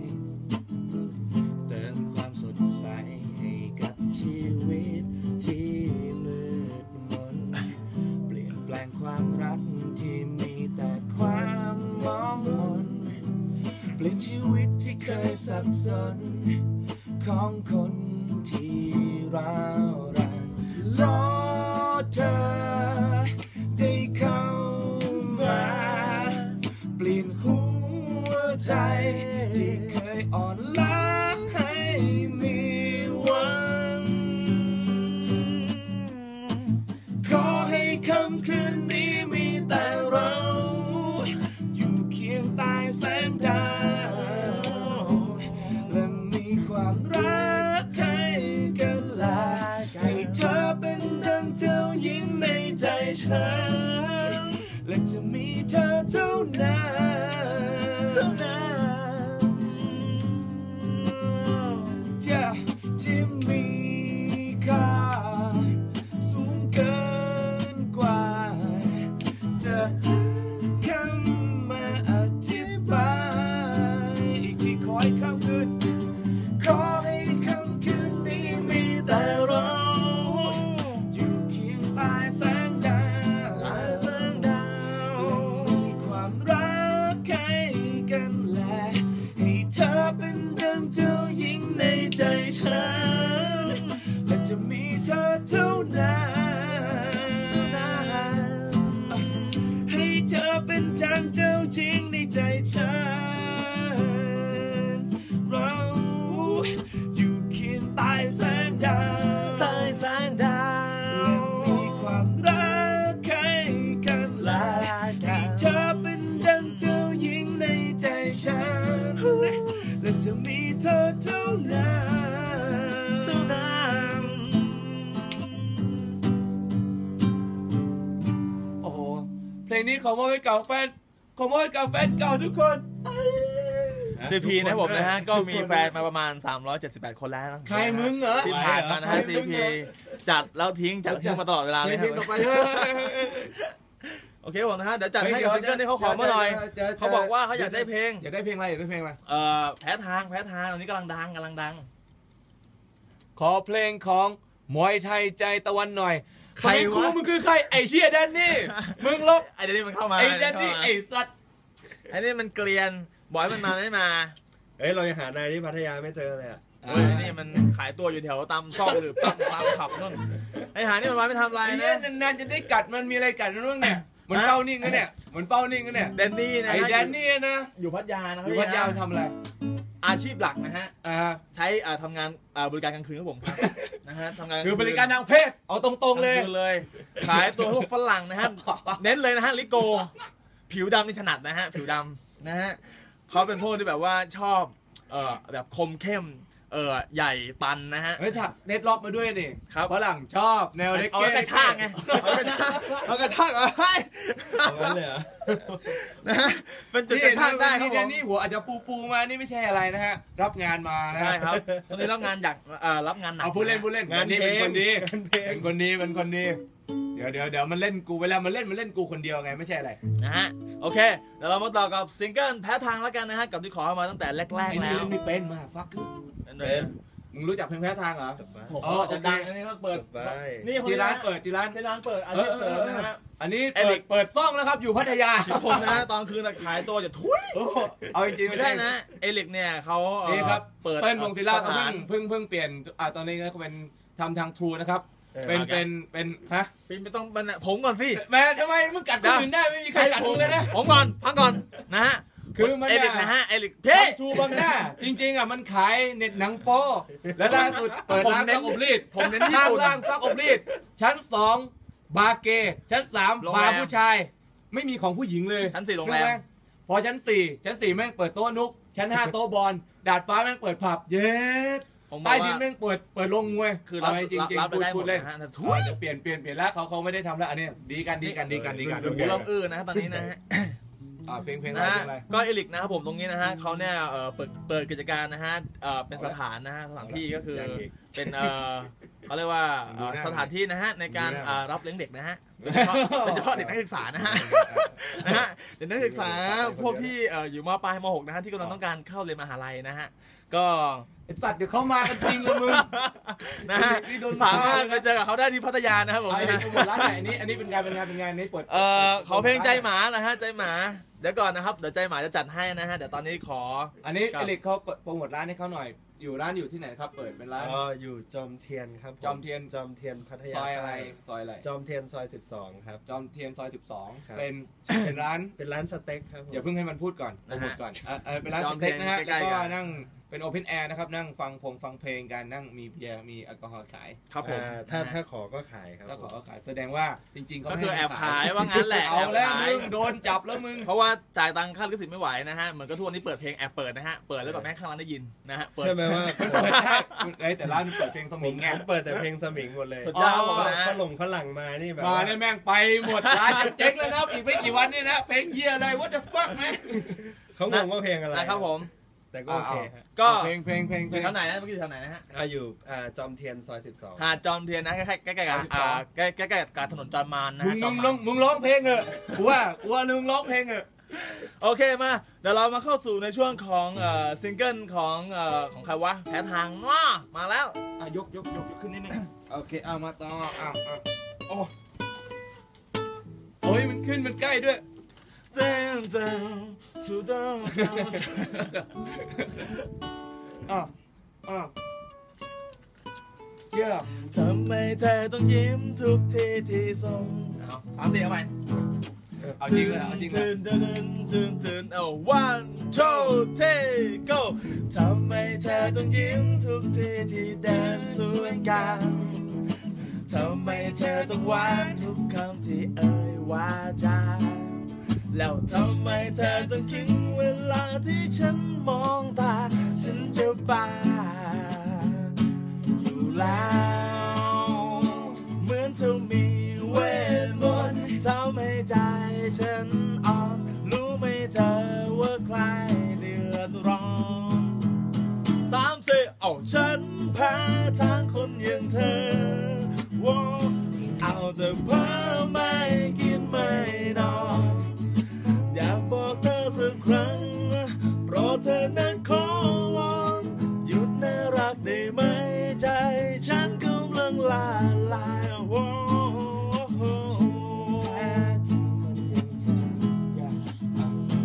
เติมความสดใสให้กับชีวิตที่มืดมนเปลี่ยนแปลงความรักที่มีแต่ความมองมนเปลี่ยนชีวิตที่เคยสับสนของคนที่ร้าวรานรอเธอได้เข้ามาเปลี่ยนหัวใจที่เคยอ่อนล้าให้มีหวังขอให้ค่ำคืนนี้มีแต่เราอยู่เคียงใต้แสงดาวและมีความรักให้กันและให้เธอเป็นดังเจ้าหญิงในใจฉันและจะมีเธอเท่านั้นเท่านั้นจะที่มีค่าสูงเกินกว่าจะคำมาอธิบายอีกทีขอให้ค่ำคืนขอให้ค่ำคืนนี้มีแต่เราอยู่เคียงใต้แสงดาวแสงดาวมีความรักให้กันและให้เธอเป็นดังเจ้าหญิงในใจฉันและจะมีเธอเท่านั้นเท่านั้นให้เธอเป็นดังเจ้าหญิงในใจฉันเราอยู่เคียงใต้แสงดาวใต้แสงดาวและมีความรักให้กันและให้เธอเป็นดังเจ้าหญิงในใจฉันและจะมีเธอเท่านั้นเท่านั้นโอ้โหเพลงนี้ขอมอบให้กับแฟนขอมอบให้กับแฟนเก่าทุกคนซี พี นะครับผมนะฮะก็มีแฟนมาประมาณสามร้อยเจ็ดสิบแปดคนแล้วนะใครมึงเหรอที่ผ่านมานะฮะ ซี พี จัดแล้วทิ้งจัดแล้วทิ้งมาตลอดเวลาเลยเพลงต่อไปเถอะโอเคผมนะฮะเดี๋ยวจัดให้กับซิงเกิลที่เขาขอมาหน่อยเขาบอกว่าเขาอยากได้เพลงอยากได้เพลงอะไรอยากได้เพลงอะไรเอ่อแพ้ทางแพ้ทางตอนนี้กำลังดังกำลังดังขอเพลงของมวยไทยใจตะวันหน่อยใครวะคู่มึงคือใครไอ้เชี่ยแดนนี่มึงลบไอ้เดนนี่มันเข้ามาไอ้แดนนี่ไอ้สัตว์ไอ้นี่มันเกลียนบอยมันมาไม่มาเฮ้ยเรายังหานายที่พัทยาไม่เจอเลยอ่ะเฮ้ยไอ้นี่มันขายตัวอยู่แถวตามซอกหรือตามตามขับนู่นไอ้หานี่มันมาไม่ทำอะไรไอ้เนี่ยนะนานๆจะได้กัดมันมีอะไรกัดมันบ้างเนี่ยเหมือนเป้านิ่งนะเนี่ยเหมือนเป้านิ่งนะเนี่ยแดนนี่นะไอ้แดนนี่นะอยู่พัทยานะคอรับยู่พัทยามันทำอะไรอาชีพหลักนะฮะอ่าใช้อ่าทำงานอ่าบริการกลางคืนครับผมครับ นะฮะทำงานคือบริการทางเพศเอาตรงๆเลยกางคืนเลย ขายตัวพวกฝรั่งนะฮะ เน้นเลยนะฮะลิโก ผิวดำนี่ถนัดนะฮะ ผิวดำนะฮะเขาเป็นพวกที่แบบว่าชอบเอ่อแบบคมเข้มเอ่อใหญ่ตันนะฮะเฮ้ยถักเน็ตล็อกมาด้วยนี่ครับฝรั่งชอบแนวเล็กเอาไว้กระชากไงเอากระชากเอากระชากเอาให้เอางั้นเลยเหรอนะฮะเป็นจุดกระชากได้ครับนี่ผมนี่หัวอาจจะฟูๆมานี่ไม่ใช่อะไรนะฮะรับงานมานะใช่ครับตอนนี้รับงานอยากเอ่อรับงานหนักเอาพูดเล่นพูดเล่นงานนี่เพลเป็นงคนดีงานเพลงเป็นคนดีเป็นคนดีเดี๋ยวเดี๋ยวเดี๋ยวมันเล่นกูเวลามันเล่นมันเล่นกูคนเดียวไงไม่ใช่อะไรนะฮะโอเคเดี๋ยวเรามาต่อกับซิงเกิลแพ้ทางแล้วกันนะฮะกับที่ขอมาตั้งแต่แรกไอ้ๆนี่แล้วเล่นไม่เป็นมาฟักเป็นเป็นมึงรู้จักเพลงแพ้ทางเหรอสบายโอ้โหจะดังอันนี้เขาเปิดสบายนี่คนที่นี้ร้าร้าน นเปิดที่ร้านที่ร้านเปิดอาเอชีอพเอเสริอมเอนะอฮะอันนี้เอลิเปิดกเปิดซ่องแล้วครับอยู่พัทยาทุกคนนะตอนคืนน่ะขายตัวจะทุยโอ้โหเอาจริงๆไม่ไม่ใช่ใช่นะนะเอลิกเนี่ยเขาเอ่อนี่ครับเปิดเปิ้ลวงศิลาเขาสถาเพิ่นงเพิ่งเพิ่งเปลี่ยนอ่าตอนนี้เขาเป็นทำทาง True นะครับเออเป็นโอเคเป็นเป็นฮะพี่ไม่ต้องมันผมก่อนสิแม่ทำไมมึงกัดคนอื่นได้ไม่มีใครกัดมึงเลยนะผมก่อนพักก่อนนะฮะคือมันเอลิกเนี่ยนะฮะเอลิกเพ่ทำ True บางหน้า จริงๆอ่ะมันขายเน็ตหนังโป๊แล้วล่าสุดเปิดร้านซักอบรีดผมเน้นญี่ข้างปุ่นล่างซักอบรีดชั้นสองบาร์เกย์ชั้นสามโรงแรมบาร์ผู้ชาย ไม่มีของผู้หญิงเลยชั้นสี่โรงแรมรู้ไหพอชั้นสี่ชั้นสี่แม่งเปิดโต๊ะนุกชั้นห้าโต๊ะบอลดาดฟ้าแม่งเปิดผับเย็ดผมบอใต้กดินว่าแม่งเปิดเปิดโรงมวยคือรับเาจริงรับจริงรับไปพูดได้หมพูดดเล่นนะฮะแต่ทุอ๋อเดี๋ยวเปลี่ยนเปลี่ยนเปลี่ยนแล้วเขาเขาไม่ได้ทำแล้วอันนี้ดีกันดีกันดีกันดีกันหูเริ่มอื้อนะฮะตอนนี้นะฮะอ่าเพลงเพลงนะอะไรฮะเพลงอะไรก็เอลิกนะครับผมตรงนี้นะฮะเขาเนี่ยเอ่อเปิดเปิดกิจการนะฮะเอ่อเป็นสถานนะฮะสถานที่ก็คืออย่างอีกเป็นเอ่อเขาเรียกว่าเอ่อดูหน้าสถานที่นะฮะในการดูหน้าเอ่อรับเลี้ยงเด็กนะฮะโดยเฉพาะโดยเฉพาะเด็กนักศึกษานะฮะนะฮะเด็กนักศึกษาพวกที่เอ่ออยู่มปลายมหกนะฮะที่กำลังต้องการเข้าเรียนมหาลัยนะฮะก็ไอ้สัตว์เดี๋ยวเขามากันจริงเลยมึงนะฮะนี่โดนสามารถไปเจอกับเขาได้ที่พัทยานะครับผมไอ้นะนี่ฮะหมดร้านไหนอันนี้อันนี้เป็นงานเป็นงานเป็นงานนี้เปิดเอ่อขอเพลงใจหมานะฮะใจหมาเดี๋ยวก่อนนะครับเดี๋ยวใจหมาจะจัดให้นะฮะเดี๋ยวตอนนี้ขออันนี้ครับเอลิกเขาโปรโมทร้านให้เขาหน่อย อยู่ร้านอยู่ที่ไหนครับ เปิดเป็นร้านอ๋ออยู่จอมเทียนครับผจอมเทียนจอมเทียนพัทยาซอยอะไรใต้ซอยอะไรจอมเทียนซอยสิบสองครับจอมเทียนซอยสิบสองครับเป็นเป็นร้านเป็นร้านสเต็กครับผมอย่าเพิ่งให้มันพูดก่อนโปรโมทก่อนอ่ะเออเป็นร้านสเต็กนะฮะจอมเทียนใกแล้วล้ๆก็กันนั่งเป็นโอเพนแอร์นะครับนั่งฟังพงฟังเพลงกันนั่งมีเบียร์มีแอลกอฮอล์ขายครับผมอ่าถ้าถ้าขอก็ขายครับถ้าขอผมก็ขายแสดงว่าจริงๆเขาก็ไม่คือให้แอบขายว่างั้นแหละเอาแล้วอบขายมึงโดนจับแล้วมึงเพราะว่าจ่ายตังค่าลิขสิทธิ์ไม่ไหวนะฮะเหมือนก็ทุกวันนี้เปิดเพลงแอบเปิดนะฮะเปิดแล้วแบบแม่งข้างร้านได้ยินนะฮะเปิดใช่ไหมว่าเปิดได้ไอ้แต่ร้านมันเปิดเพลงสผมิมงไงผมเปิดแต่เพลงสมิงหมดเลยสุดยอดอ๋อผมนะฝรั่งฝรั่งมานี่แบบมาว่าเนี่ยแม่งไปหมดร้านจะเจ๊งแล้วนะอีกไม่กี่วันนี่นะเพลงเฮียอะไร what the fuck แม่งเขางงว่าเพลงอะไรนะครับผมแต่ก็โอเคฮะก็เพลงเพลงเพลงอเพลยู่งแถวไหนนะเมื่อกี้อยู่แถวไหนนะฮะอ่าอยู่อ่าจอมเทียนซอยสิบสองหาดจอมเทียนนะใกล้ๆใกล้ๆกับอ่าใกล้ใกล้ๆกับถนนจอมมารนะมึฮะงจมึอมงมารร้องมึงร้องเพลงเหอะกูว่ากูว่ามึงร้องเพลงเหอะโอเคมาเดี๋ยวเรามาเข้าสู่ในช่วงของเอ่อซิงเกิลของเอ่อของใครวะแพ้ทางมามาแล้วอ่ะยกยกยกยกขึ้นนิดนึงโอเคเอามาต่ออ้าวอ้าวโอ้โอ้ยมันขึ้นมันใกล้ด้วยเต้นเต้นชูดองอ้าวอ้าวเชื่อทำไมเธอต้องยิ้มทุกทีที่ส่งเอาสามทีเอาไปเอาจริงเลยเอาจริงเลยตื่นตื่นตื่นตื่นเอา one two three go ทำไมเธอต้องยิ้มทุกทีที่เดินสวนกันทำไมเธอต้องหวานทุกคำที่เอ่ยว่าจาแล้วทำไมเธอต้องคิดเวลาที่ฉันมองตา ฉันจะบ้าอยู่แล้วเหมือนเธอมีเวทมนต์ทำให้ใจฉันอ่อนรู้ไหมเธอว่าใครเดือดร้อนสามสี่เอาฉันแพ้ทางคนอย่างเธอว้าเอาแต่เพ้อไม่กินไม่นอนอยากบอกเธอสักครั้งโปรดเธอนั้นขอวอนหยุดน่ารักได้ไหมใจฉันกำลังลาลายโอ้โหแพ้จริงคนอย่างเธออย่าอ่ะ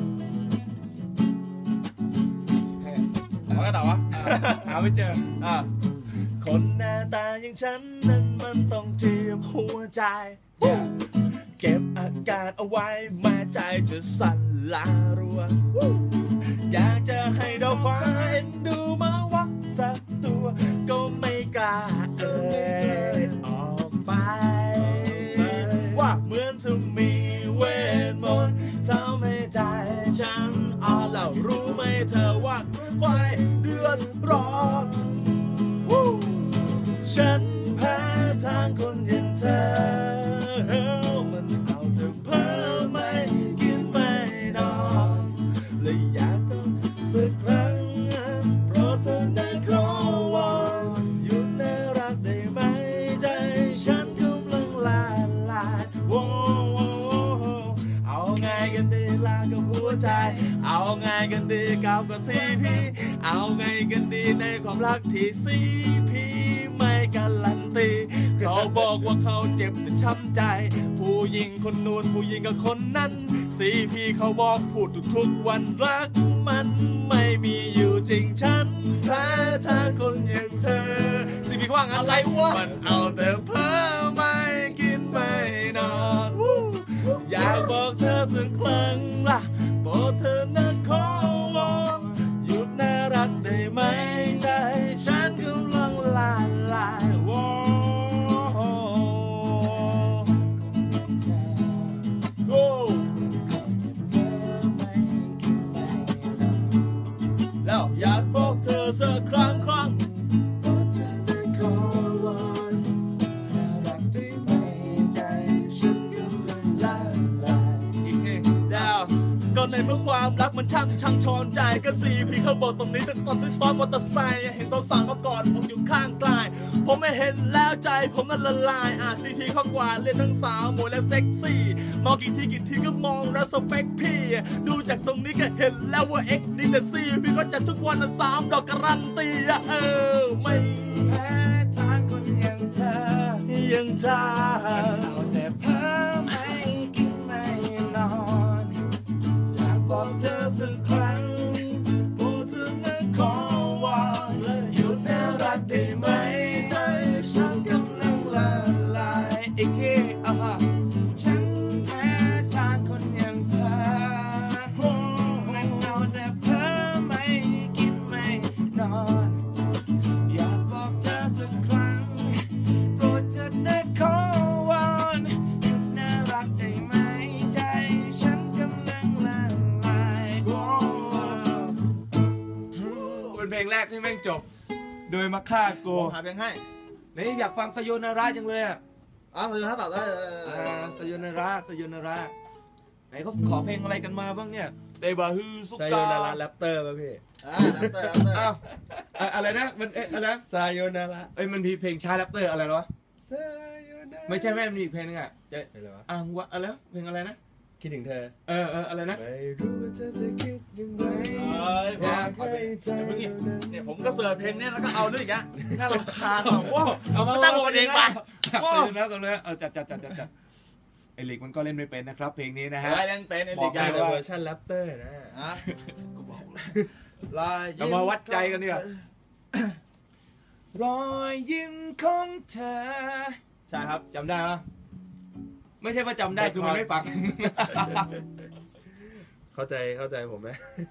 แพ้เอาไงต่อวะอ่ะหาไม่เจออ่ะคนหน้าตาอย่างฉันนั้นมันต้องเจียมหัวใจ เก็บอาการเอาไว้แม้ใจจะสั่นลารัว อยากจะให้ดอกฟ้าเอ็นดูมาวักสักตัว ก็ไม่กล้าเอ่ยออกไป ว่าเหมือนจะมีเวทมนต์ทำให้ใจฉันอ่อนแล้วรู้ไหมเธอว่าไฟเดือดร้อนวู้ฉันแพ้ทางคนอย่างเธอมันเอาแต่เพ้อไม่กินไม่นอนเลยอยากต้องสักครั้งเพราะเธอนั้นขอวอนหยุดน่ารักได้ไหมใจฉันกำลังลาลายโว้โว้เอาไงกันดีลากับหัวใจเอาไงกันดีก้าวกับซีพีเอาไงกันดีในความรักที่ซีพีไม่การันตีเขาบอกว่าเขาเจ็บแต่ช้ำใจ ผู้หญิงคนนู้นผู้หญิงกับคนนั้นซีพีเขาบอกพูดทุกๆวันรักมันไม่มีอยู่จริงฉันแพ้ทางคนอย่างเธอซีพีว่างั้นอะไรวะมันเอาแต่เพ้อไม่กินไม่นอนอยากบอกเธอสักครั้งล่ะบอกเธอนะขอวอนหยุดน่ารักได้ไหมใจฉันกำลังลายลายวอโอ้แล้วอยากบอกเธอสักครั้งครั้งบอกเธอนะขอวอนน่ารักได้ไหมใจฉันกำลังลายลายอีกทีดาวก็ในเมื่อความรักมันช่างช่างชอนใจก็สีพี่เขาบอกตรงนี้ตึกตอนที่ซ้อนมอเตอร์ไซค์เห็นตอนสาวมาก่อนผมอยู่ข้างกลายผมไม่เห็นแล้วใจผมนั้นละลายอ่ะซีพีเขากว่าเล่นทั้งสาวมวยและเซ็กซี่มองกี่ทีกี่ทีก็มองแล้วสเปคพี่ดูจากตรงนี้ก็เห็นแล้วว่าเอ็กนี่แต่ซีพี่ก็จัดทุกวันอ่ะสามดอกการันตีอ่ะเออไม่แพ้ทางคนอย่างเธออย่างเธอเอาแต่เพ้อไม่กินไม่นอนอยากบอกเธอสักครั้งบอกเธอนะขอวอนหยุดน่ารักได้ไหมใจฉันกำลังละลายอีกทีอ่ะฉันแพ้ทางคนอย่างเธอนั่งเอาแต่เพ้อไม่กินไม่นอนอยากบอกเธอสักครั้งโปรดเธอนะขอวอนหยุดน่ารักได้ไหมใจฉันกำลังละลายเป็นเพลงแรกที่แม่งจบโดยมาฆ่ากูผมหาเพลงให้นี่อยากฟังสยนาราจังเลยอ่ะอ้าวถ้าตัดได้อ่าสยนาราสยนาราไหนเขาขอเพลงอะไรกันมาบ้างเนี่ยเตบาฮือสุไซกาโยนาราแรปเตอร์ป่ะพี่อ่าแล้วแต่แล้วแต่อ้าวอ่ะอะไรนะมันเอ๊ะอะไรนะไซโยนาราเอ้ยมันมีเพลงชาแรปเตอร์อะไรวะไซโยนาราไม่ใช่แม่มันมีอีกเพลงนึงอ่ะจะอะไรวะอ่างวะอะไรวะเพลงอะไรนะคิดถึงเธอเออเอออะไรนะไม่รู้ว่าเธอจะคิดยังไงเอ้ยอยากให้ใจเพิ่งเนี่ยผมก็เสิร์ชเพลงเนี่ยแล้วก็เอาเรื่องอีกอ่ะน่ารำคาญอ่ะว้าวเอามาไม่ตั้งวงกันเองปะสยนาราตรงนี้เออจัดจัดจัดจัดจัดไอลิกมันก็เล่นไม่เป็นนะครับ เพลงนี้นะฮะไล่เล่นเป็นไอ้บดิอกกได้ยาในเลยเวอร์ชันแรปเตอร์นะอ่ะกูบอกลายเรามาวัดใจกันดีกว่า รอยยิ้มของเธอใช่ครับจำได้ปะไม่ใช่ว่าจำได้คือมันไม่ฟังเข้าใจเข้าใจผมไหม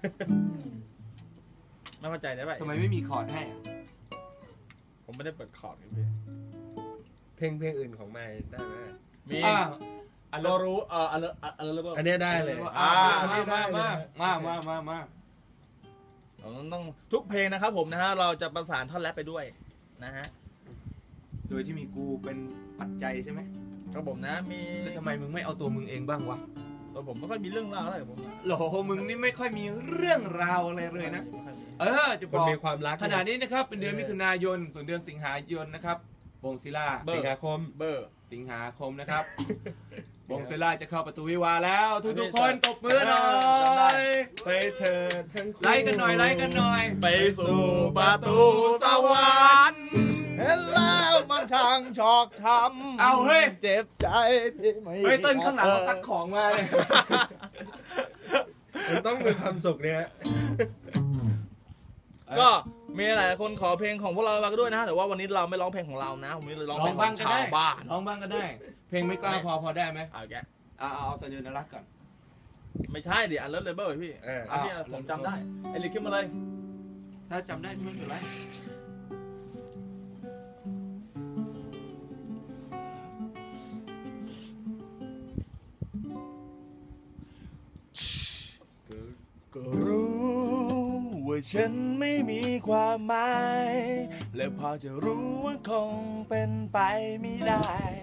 ไม่เข้าใจได้ไหมทำไมไม่มีคอร์ดให้อะผมไม่ได้เปิดคอร์ดกันพี่เพลงเพลงอื่นของไมค์ได้ไหมมีอ่าอันเรารู้เอออันเราอันเราอันเนี้ยได้เลยอ่าอันมานี้ได้มาเลยมามามามาต้องทุกเพลงนะครับผมนะฮะเราจะประสานท่อนแรปไปด้วยนะฮะโดยที่มีกูเป็นปัจจัยใช่ไหมครับผมนะมีแล้วทำไมมึงไม่เอาตัวมึงเองบ้างวะตัวผมไม่ค่อยมีเรื่องเล่าอะไรผมโหลมึงนี่ไม่ค่อยมีเรื่องราวอะไรเลยนะ เออ จะบคนอกมีความรักขณะนี้นะครับ เป็นเดือนมิถุนายน ส่วนเดือนสิงหายนนะครับวงศิลาสิงหาคมเบอร์สิงหาคมนะครับ วงศิลาจะเข้าประตูวิวาห์แล้ว ทุกๆคนตบมือหน่อยไปเธอทั้งคู่ไล่กันหน่อยไล่กันหน่อยไปสู่ประตูสวรรค์เห็นแล้วมันช่างชอกช้ำเอาเฮ้ยเจ็บใจที่ไม่ไปเต้นข้างหลังเขาซักของมาเลยมันต้องมีความสุขเนี่ยก็มีหลายคนขอเพลงของพวกเรามาก็ด้วยนะแต่ว่าวันนี้เราไม่ร้องเพลงของเรานะวันนี้เราร้องร้เพอลงงขบ้าอง งก็ชาได้วบ้านร้องบ้างก็ได้ เพลงไม่กล้าพอพอได้ไหมเอาแกเอาเอาเอาสัญญาณรักก่อนไม่ใช่ดิอันเลิศเลเบอร์พี่เอออันนี้ผมจำได้ไอ้ลิขึ้นมาเลยถ้าจำได้ไม่เป็นไรก็รู้ว่าฉันไม่มีความหมายและพอจะรู้ว่าคงเป็นไปไม่ได้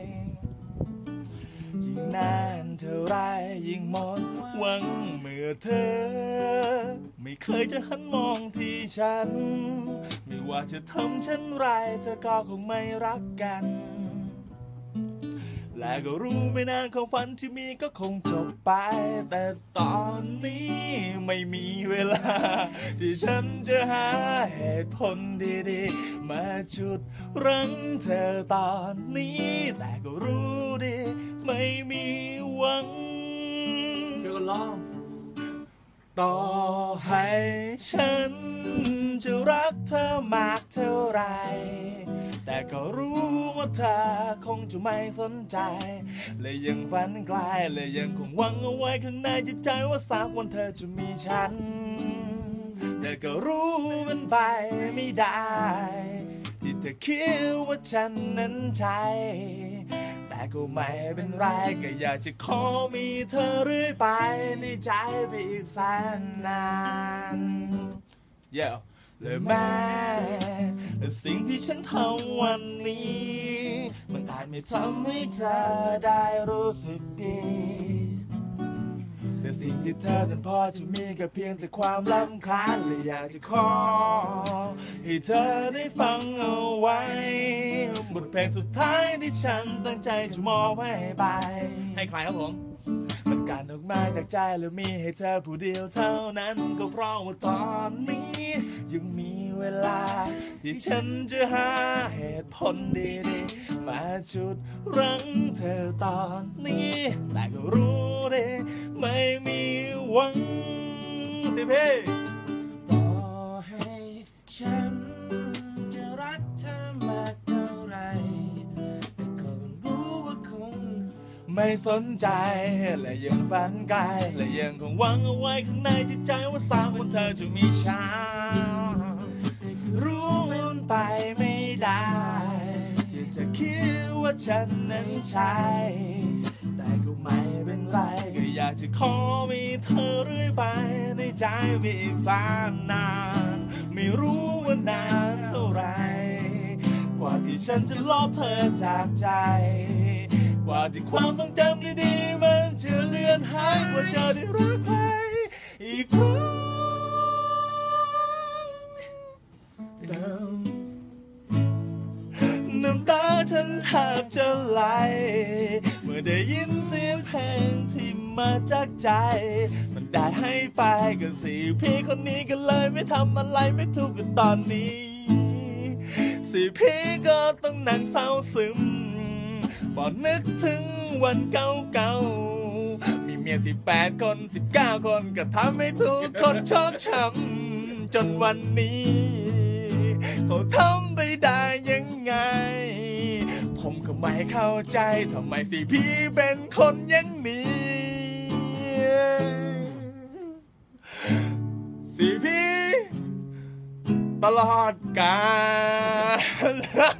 ยิ่งนานเท่าไรยิ่งหมดหวังเมื่อเธอ ไม่เคยจะหันมองที่ฉัน ไม่ว่าจะทำฉันไรเธอก็คงไม่รักกัน และก็รู้ไม่นานของฝันที่มีก็คงจบไป แต่ตอนนี้ไม่มีเวลา ที่ฉันจะหาเหตุผลดีๆมาจุดรั้งเธอตอนนี้ แต่ก็รู้ดีไม่มีหวังช่วยกันร้องต่อให้ฉันจะรักเธอมากเท่าไรแต่ก็รู้ว่าเธอคงจะไม่สนใจและยังฝันไกลและยังคงหวังเอาไว้ข้างในจิตใจว่าสักวันเธอจะมีฉันแต่ก็รู้มันไปไม่ได้ที่เธอคิดว่าฉันนั้นใช่แต่ก็ไม่เป็นไรก็อยากจะขอมีเธอเรื่อยไปในใจไปอีกแสนนานเย้เลยแม้สิ่งที่ฉันทำวันนี้มันอาจไม่ทำให้เธอได้รู้สึกดีแต่สิ่งที่เธอนั้นพอจะมีก็เพียงแต่ความรำคาญและอยากจะขอให้เธอได้ฟังเอาไว้บทเพลงสุดท้ายที่ฉันตั้งใจจะมอบให้ไปให้ใครครับผมมันการออกมาจากใจแล้วมีให้เธอผู้เดียวเท่านั้นก็เพราะว่าตอนนี้ยังมีเวลาที่ฉันจะหาเหตุผลดีๆมาจุดรั้งเธอตอนนี้แต่ก็รู้ดีไม่มีหวังสิพี่ต่อให้ฉันจะรักเธอมากเท่าไรแต่ก็รู้ว่าคงไม่สนใจและยังฝันไกลและยังคงหวังเอาไว้ข้างในจิตใจว่าสักวันเธอจะมีฉันรู้มันไปไม่ได้ที่เธอคิดว่าฉันนั้นใช่แต่ก็ไม่เป็นไรก็อยากจะขอมีเธอเรื่อยไปในใจไปอีกแสนนานไม่รู้ว่านานเท่าไรกว่าที่ฉันจะลบเธอจากใจกว่าที่ความทรงจำดีๆมันจะเลือนหายกว่าจะได้รักใครอีกครั้งน้ำตาฉันแทบจะไหลเมื่อได้ยินเสียงเพลงที่มาจากใจมันได้ให้ไปกันสิพี่คนนี้ก็เลยไม่ทำอะไรไม่ถูกกันตอนนี้สิพี่ก็ต้องนั่งเศร้าซึมพอนึกถึงวันเก่าๆมีเมียสิบแปดคนสิบเก้าคนก็ทำให้ทุกคนชอกช้ำจนวันนี้เขาทำไปได้ยังไงผมก็ไม่เข้าใจทำไมสิพี่เป็นคนอย่างนี้สิพี่ตลอดกาล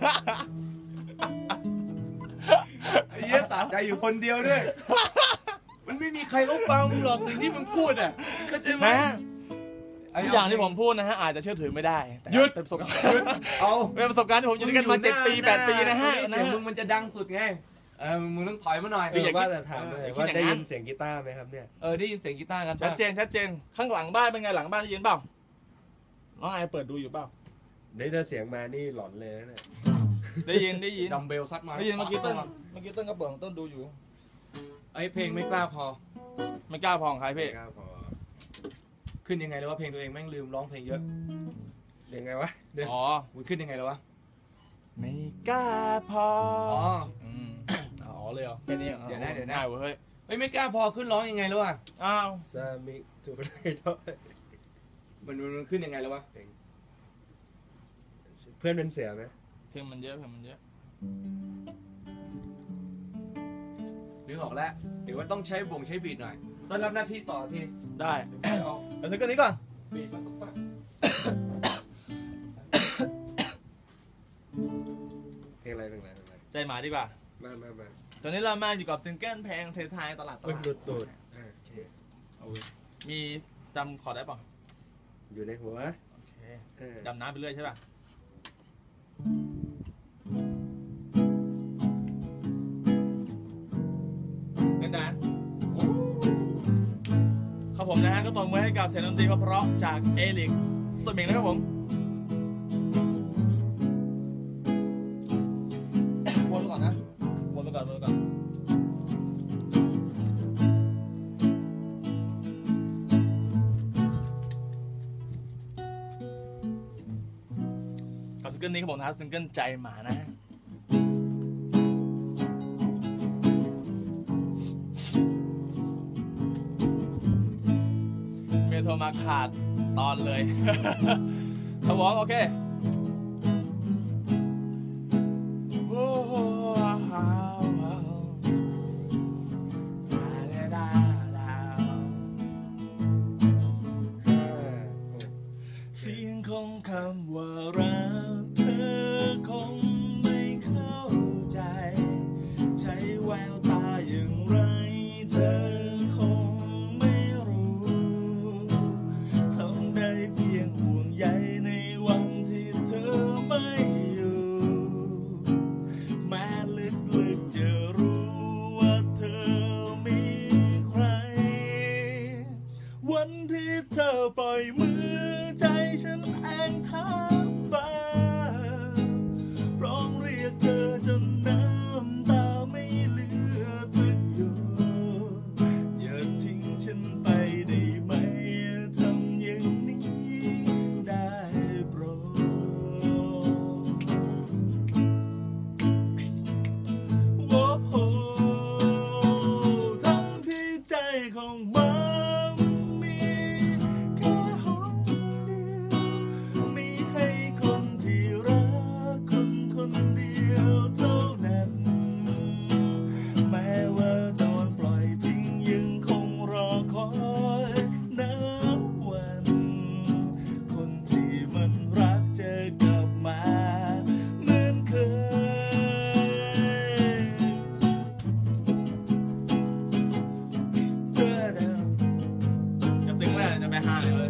ไอ้เหี้ยตัดใจอยู่คนเดียวด้วย มันไม่มีใครเขาฟังมึงหรอกสิ่งที่มึงพูดอ่ะเข้าใจไหมนะทุกอย่างที่ผมพูดนะฮะอาจจะเชื่อถือไม่ได้แต่หยุดเป็นประสบการณ์เอาเป็นประสบการณ์ที่ผมอยู่ด้วยกันมาเจ็ดปีแปดปีนะฮะเสียงมึงมันจะดังสุดไงเออมึงต้องถอยมาหน่อยเออว่าแต่ถามเลยเออว่าคิดอได้ย่างนั้นยินเสียงกีตาร์ไหมครับเนี่ยเออได้ยินเสียงกีตาร์กันชัดเจนชัดเจนข้างหลังบ้านเป็นไงหลังบ้านได้ยินเปล่าน้องไอเปิดดูอยู่เปล่าได้ยินเสียงมานี่หลอนเลยนะเนี่ยได้ยินได้ยินดัมเบลซัดมาได้ยินเมื่อกี้ต้นเมื่อกี้ต้นก็เปิดของต้นดูอยู่ไอ้เพลงไม่กล้าพอไม่กล้าพองใครพี่ครับพอขึ้นยังไงแล้วว่าเพลงตัวเองแม่งลืมร้องเพลงเยอะยังไงวะเดี๋ยวอ๋อมันขึ้นยังไงแล้ววะไม่กล้าพออ๋ออืมอ๋อเลยเหรอแค่นี้หรอเดี๋ยวนะเดี๋ยวนะง่ายเว้ยเฮ้ยเฮ้ยไม่กล้าพอขึ้นร้องยังไงแล้ววะอ้าวซามิถูกได้ด้วยมันมันขึ้นยังไงแล้ววะเพื่อนเป็นเสียไหมเพลงมันเยอะเพลงมันเยอะนึกออกแล้วเดี๋ยวว่าต้องใช้บ่งใช้บีทหน่อยต้อนรับหน้าที่ต่อทีได้เดี๋ยวเอาเอาถึงกันนี้ก่อนบีทมาสักแป๊บเพลงอะไรเพลงอะไรเพลงอะไรใจหมาดีกว่ามามามาตอนนี้เรามาอยู่กับซิงเกิลเพลงเทไทยตลาดตเอ้ยลาดหลุดตูดอ่าโอเคมีจำคอร์ดได้ป่ะอยู่ในหัวโอเคเออดำน้ำไปเรื่อยใช่ป่ะเล่นนะครับผมนะฮะก็ตบมือให้กับเสียงดนตรีเพราะๆจากเอลิกสมิงนะครับผมวนไปก่อนนะวนไปก่อนวนไปก่อนกับซิงเกิลนี้ครับผมนะครับซิงเกิลใจหมานะฮะรมาขาดตอนเลย ครับผมโอเคโอ้โหเสียงของคำว่ารักเธอคงไม่เข้าใจใช้แววตาอย่างไรเธอคงไม่รู้ทำได้เพียงห่วงใยในวันที่เธอไม่อยู่แม้ลึกๆจะรู้ว่าเธอมีใครวันที่เธอปล่อยมือใจฉันแองทางฟ้าร้องเรียกเธอจนน้ำตาไม่เหลือสักหยดอย่าทิ้งฉันไปได้ไหมทำอย่างนี้ได้โปรดโอ้โหทั้งที่ใจของมันมีแค่ห้องเดียวมีให้คนที่รักคนคนเดียวเท่านั้นแม้ว่าโดนปล่อยทิ้งยังคงรอคอยนับวันคนที่มันรักจะกลับมาเหมือนเคยเจอเดิมจะซึ้งเลยจะไปหาเลย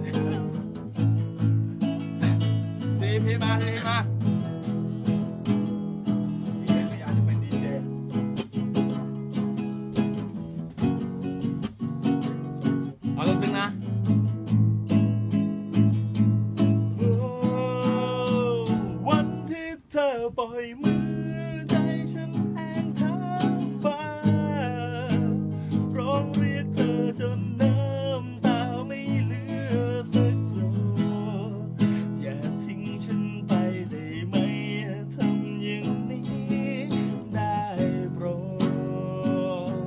ซีพีมาซีพีมาอยากจะเป็นดีเจเอาซึ้งๆนะวันที่เธอปล่อยมือใจฉันแองทางฟ้าร้องเรียกเธอจนน้ำตาไม่เหลือสักหยดอย่าทิ้งฉันไปได้ไหมทำอย่างนี้ได้โปรด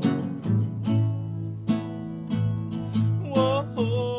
โอ้โห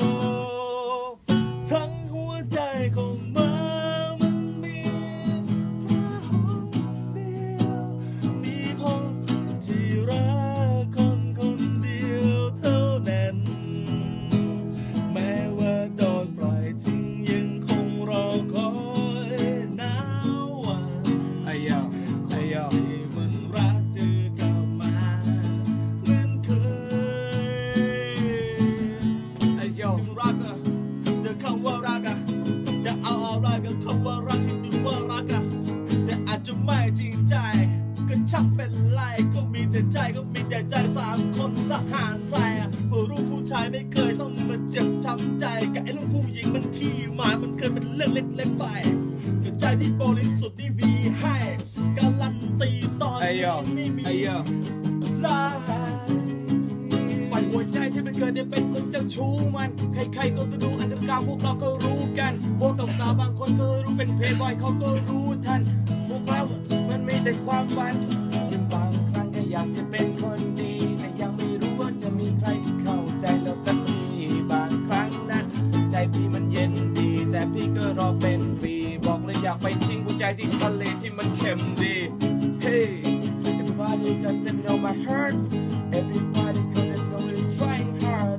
ทั้งหัวใจของมันมันมีแค่ห้องเดียวมีห้องที่รักคนคนเดียวเท่านั้นแม้ว่าโดนปล่อยทิ้งยังคงรอคอยนับวันไอ้ยาไอ้ยาที่มันรักจะกลับมาเหมือนเคยไอ้ยาที่มันรักอะจะคำว่ารักอะจะเอาอะไรกับคำว่ารักที่ดูว่ารักอะแต่อาจจะไม่จริงใจก็ช่างเป็นไรก็มีแต่ใจก็มีแต่ใจสามคนทหารใจอะผู้รู้ผู้ชายไม่เคยต้องมาเจ็บช้ำใจกับไอ้เรื่องผู้หญิงมันขี้หมามันเคยเป็นเรื่องเล็กๆไปก็ใจที่บริสุทธิ์ที่มีให้การันตีตอนนี้ไม่มีลายฝ่ายหัวใจที่มันเคยได้เป็นคนเจ้าชู้มันใครๆก็จะดูอันตรการพวกเราก็รู้กันพวกสาวๆบางคนก็รู้เป็นเพย์บอยเขาก็รู้ทันพวกเรามันมีแต่ความฝันยังบางครั้งก็อยากจะเป็นคนดีแต่ยังไม่รู้ว่าจะมีใครที่เข้าใจเราสักทีบางครั้งนะใจพี่มันเย็นดีแต่พี่ก็รอเป็นปีบอกเลยอยากไปทิ้งหัวใจที่ทะเลที่มันเค็มดี Hey everybody got to know my heart everybody gotta know it's trying hard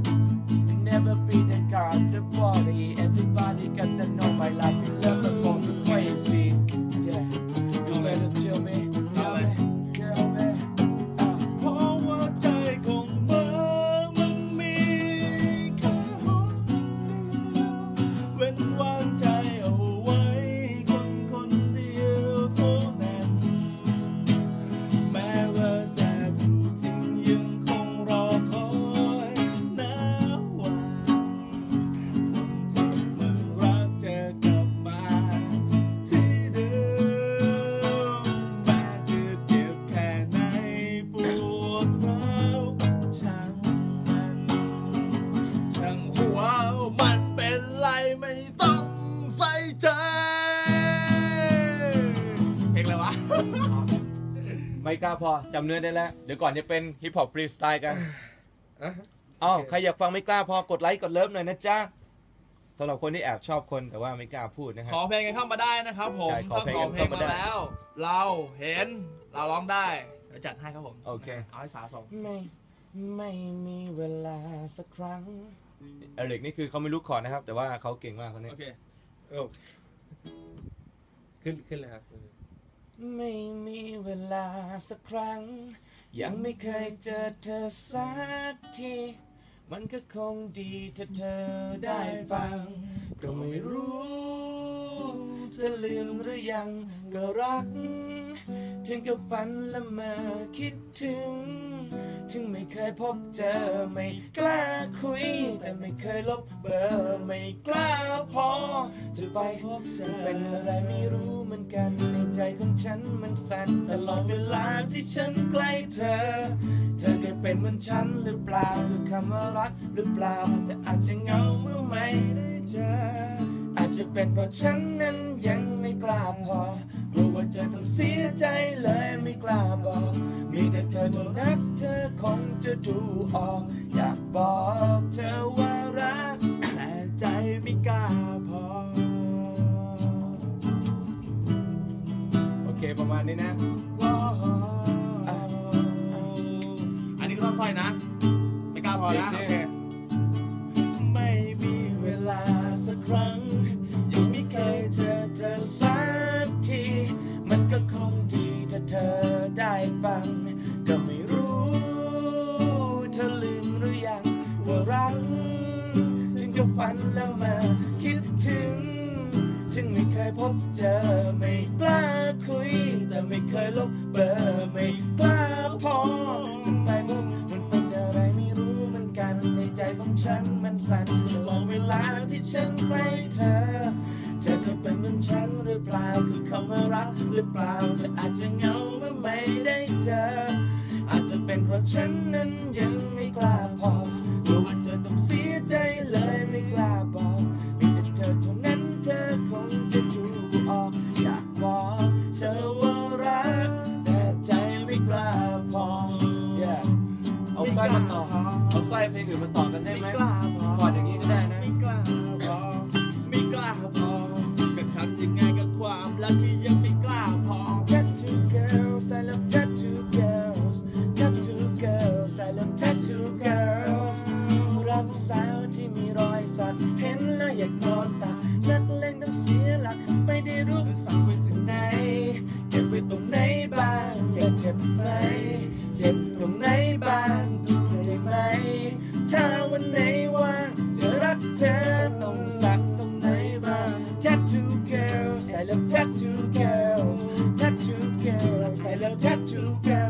never be the god the body everybody got to know my life in love and goes crazy yeah you better tell me tell me tell me เพราะว่าใจของมันมันมีแค่ห้องเดียวเว้นวางใจเอาไว้คนคนเดียวเท่านั้นแม้ว่าจะถูกทิ้งยังคงรอคอยนับวันคนที่มันรักจะกลับมาที่เดิมแม้จะเจ็บแค่ไหนปวดร้าวช่างมันช่างหัวมันเป็นไรไม่ต้องใส่ใจเพลงอะไรวะไม่กล้าพอจำเนื้อได้แล้ว เดี๋ยวก่อนจะเป็นฮิปฮอปฟรีสไตล์กันอ่ะเออ้าวใครอยากฟังไม่กล้าพอกดไลค์กดเลิฟหน่อยนะจ๊ะสำหรับคนที่แอบชอบคนแต่ว่าไม่กล้าพูดนะฮะขอเพลงกันเข้ามาได้นะครับผมใช่ขอถ้าเพลงขอกันเพลงเข้ามามาได้แล้ว เราเห็นเราร้องได้เดี๋ยวจัดให้ครับผมโอเคเอาให้สาสมไม่ไม่มีเวลาสักครั้งเอริกนี่คือเขาไม่รู้คอร์ดนะครับ แต่ว่าเขาเก่งมากคนนี้โอเคโอ้ขึ้นขึ้นเลยครับไม่มีเวลาสักครั้ง ยังไม่เคยเจอเธอสักทีมันก็คงดีถ้าเธอได้ฟัง ก็ไม่รู้จะลืมหรือยังก็รัก ถึงกับฝันละเมอคิดถึง ถึงไม่เคยพบเจอไม่กล้าคุย แต่ไม่เคยลบเบอร์ไม่กล้าพอ จะไปพบเจอเป็นอะไรไม่รู้เหมือนกันที่ใจของฉันมันสั่นตลอดเวลาที่ฉันใกล้เธอ เธอได้เป็นเหมือนฉันหรือเปล่าคือคำว่ารักหรือเปล่าแต่อาจจะเหงาเมื่อไม่ได้เจอ อาจจะเป็นเพราะฉันนั้นยังไม่กล้าพอกลัวว่าเธอต้องเสียใจเลยไม่กล้าบอกมีแต่เธอเท่านั้นเธอคงจะดูออกอยากบอกเธอว่ารักแต่ใจไม่กล้าพอโอเคประมาณนี้นะอันนี้ก็ต้องสร้อยนะ ไม่กล้าพอนะจริโอง เคไม่มีเวลาสักครั้งยังไม่เคยเจอเธอสักทีมันก็คงดีถ้าเธอได้ฟังก็ไม่รู้เธอลืมหรือยังว่ารักจึงก็ฝันแล้วมาคิดถึงถึงไม่เคยพบเจอไม่กล้าคุยแต่ไม่เคยลบเบอร์ไม่กล้าพอจะไปพบมันเป็นอะไรไม่รู้เหมือนกันในใจของฉันมันสั่นตลอดเวลาที่ฉันใกล้เธอเธอเคยเป็นเหมือนฉันหรือเปล่าคือคำว่ารักหรือเปล่าเธออาจจะเหงาเมื่อไม่ได้เจออาจจะเป็นเพราะฉันนั้นยังไม่กล้าพอกลัวว่าเธอต้องเสียใจเลยไม่กล้าบอกมีแต่เธอเท่านั้นเธอคงจะดูออกอยากบอกเธอว่ารักแต่ใจไม่กล้าพอ yeah. เอาสร้อยมาต่อเอาสร้อยเพลงอื่นมาต่อกันได้ไหมไม่กล้าพอก่อนอย่างนี้ก็ได้นะไม่กล้าพอไม่กล้าพอจะทำยังไงกับความรักที่ยังไม่กล้าพอ Tattoo girls I love tattoo girls Tattoo girls I love tattoo girls รักสาวที่มีรอยสักเห็นแล้วอยากนอนตานักเลงต้องเสียหลักไม่ได้รู้สักไว้ถึงไหนเก็บไว้ตรงไหนบ้างอยากเจ็บไหมเจ็บตรงไหนบ้างดูได้ไหมถ้าวันไหนว่างจะรักเธอต้องสักตรงไหนบ้าง Tattoo girls I love tattoo girls Tattoo girls I love tattoo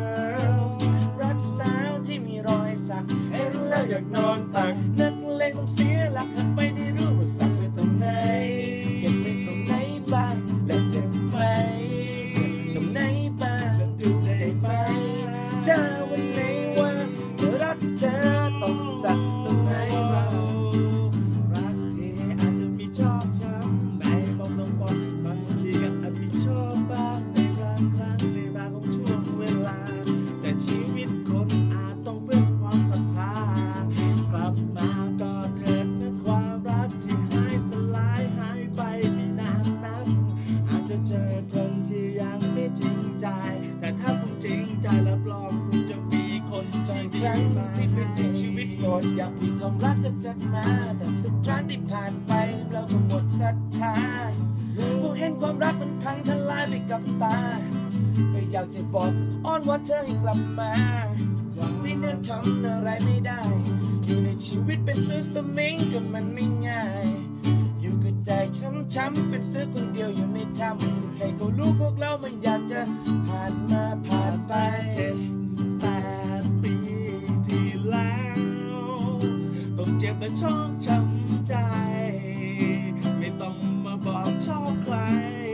girls รักสาวที่มีรอยสักเห็นแล้วอยากนอนตักนักเลงต้องเสียหลักไม่ได้รู้ว่าสักไว้ตรงไหนเก็บไว้ตรงไหนบ้างและเจ็บไหมเจ็บตรงไหนบ้างลองดูได้ไหมถ้าวันไหนว่างจะรักเธอต้องสักตรงไหนบ้างรักที่อาจจะมีชอบช้ำในบางตรงบางบางทีก็อาจมีชอบบ้างในบางครั้งในบางของช่วงเวลาแต่ชีวิตคนอาจต้องเพื่อความศรัทธากลับมาก็เถิดนะความรักที่หายสลายหายไปไม่นานนักอาจจะเจอคนที่ยังไม่จริงใจแต่ถ้าคุณจริงใจรับรองคุณจะมีคนที่คดีรั้งมาที่เป็นที่ชีวิตโสดอยากมีความรักก็จัดมาแต่ทุกครั้งที่ผ่านไปเราก็หมดศรัทธาพวกเห็นความรักมันพังทลายไปกับตาก็อยากจะบอกอ้อนวอนเธอให้กลับมาไม่เดินทำอะไรไม่ได้อยู่ในชีวิตเป็นซื้อสมิงก็มันไม่ง่ายอยู่กับใจช้ำๆเป็นซื้อคนเดียวอยู่ไม่ทำใครก็รู้พวกเรามันอยากจะผ่านมาผ่านไปเจ็ดแปดปีที่แล้วต้องเจ็บและชอกช้ำใจ ไม่ต้องมาบอกชอบใคร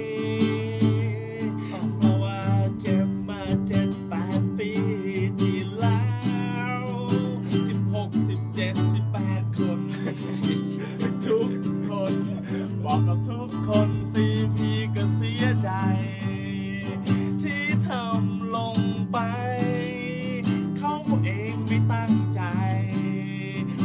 เพราะว่าเจ็บมาเจ็ดแปดปีที่แล้วสิบหกสิบเจ็ดสิบแปดคน ทุกคนบอกกับทุกคนสิพี่ก็เสียใจ ที่ทำลงไป เขาเองไม่ตั้งใจ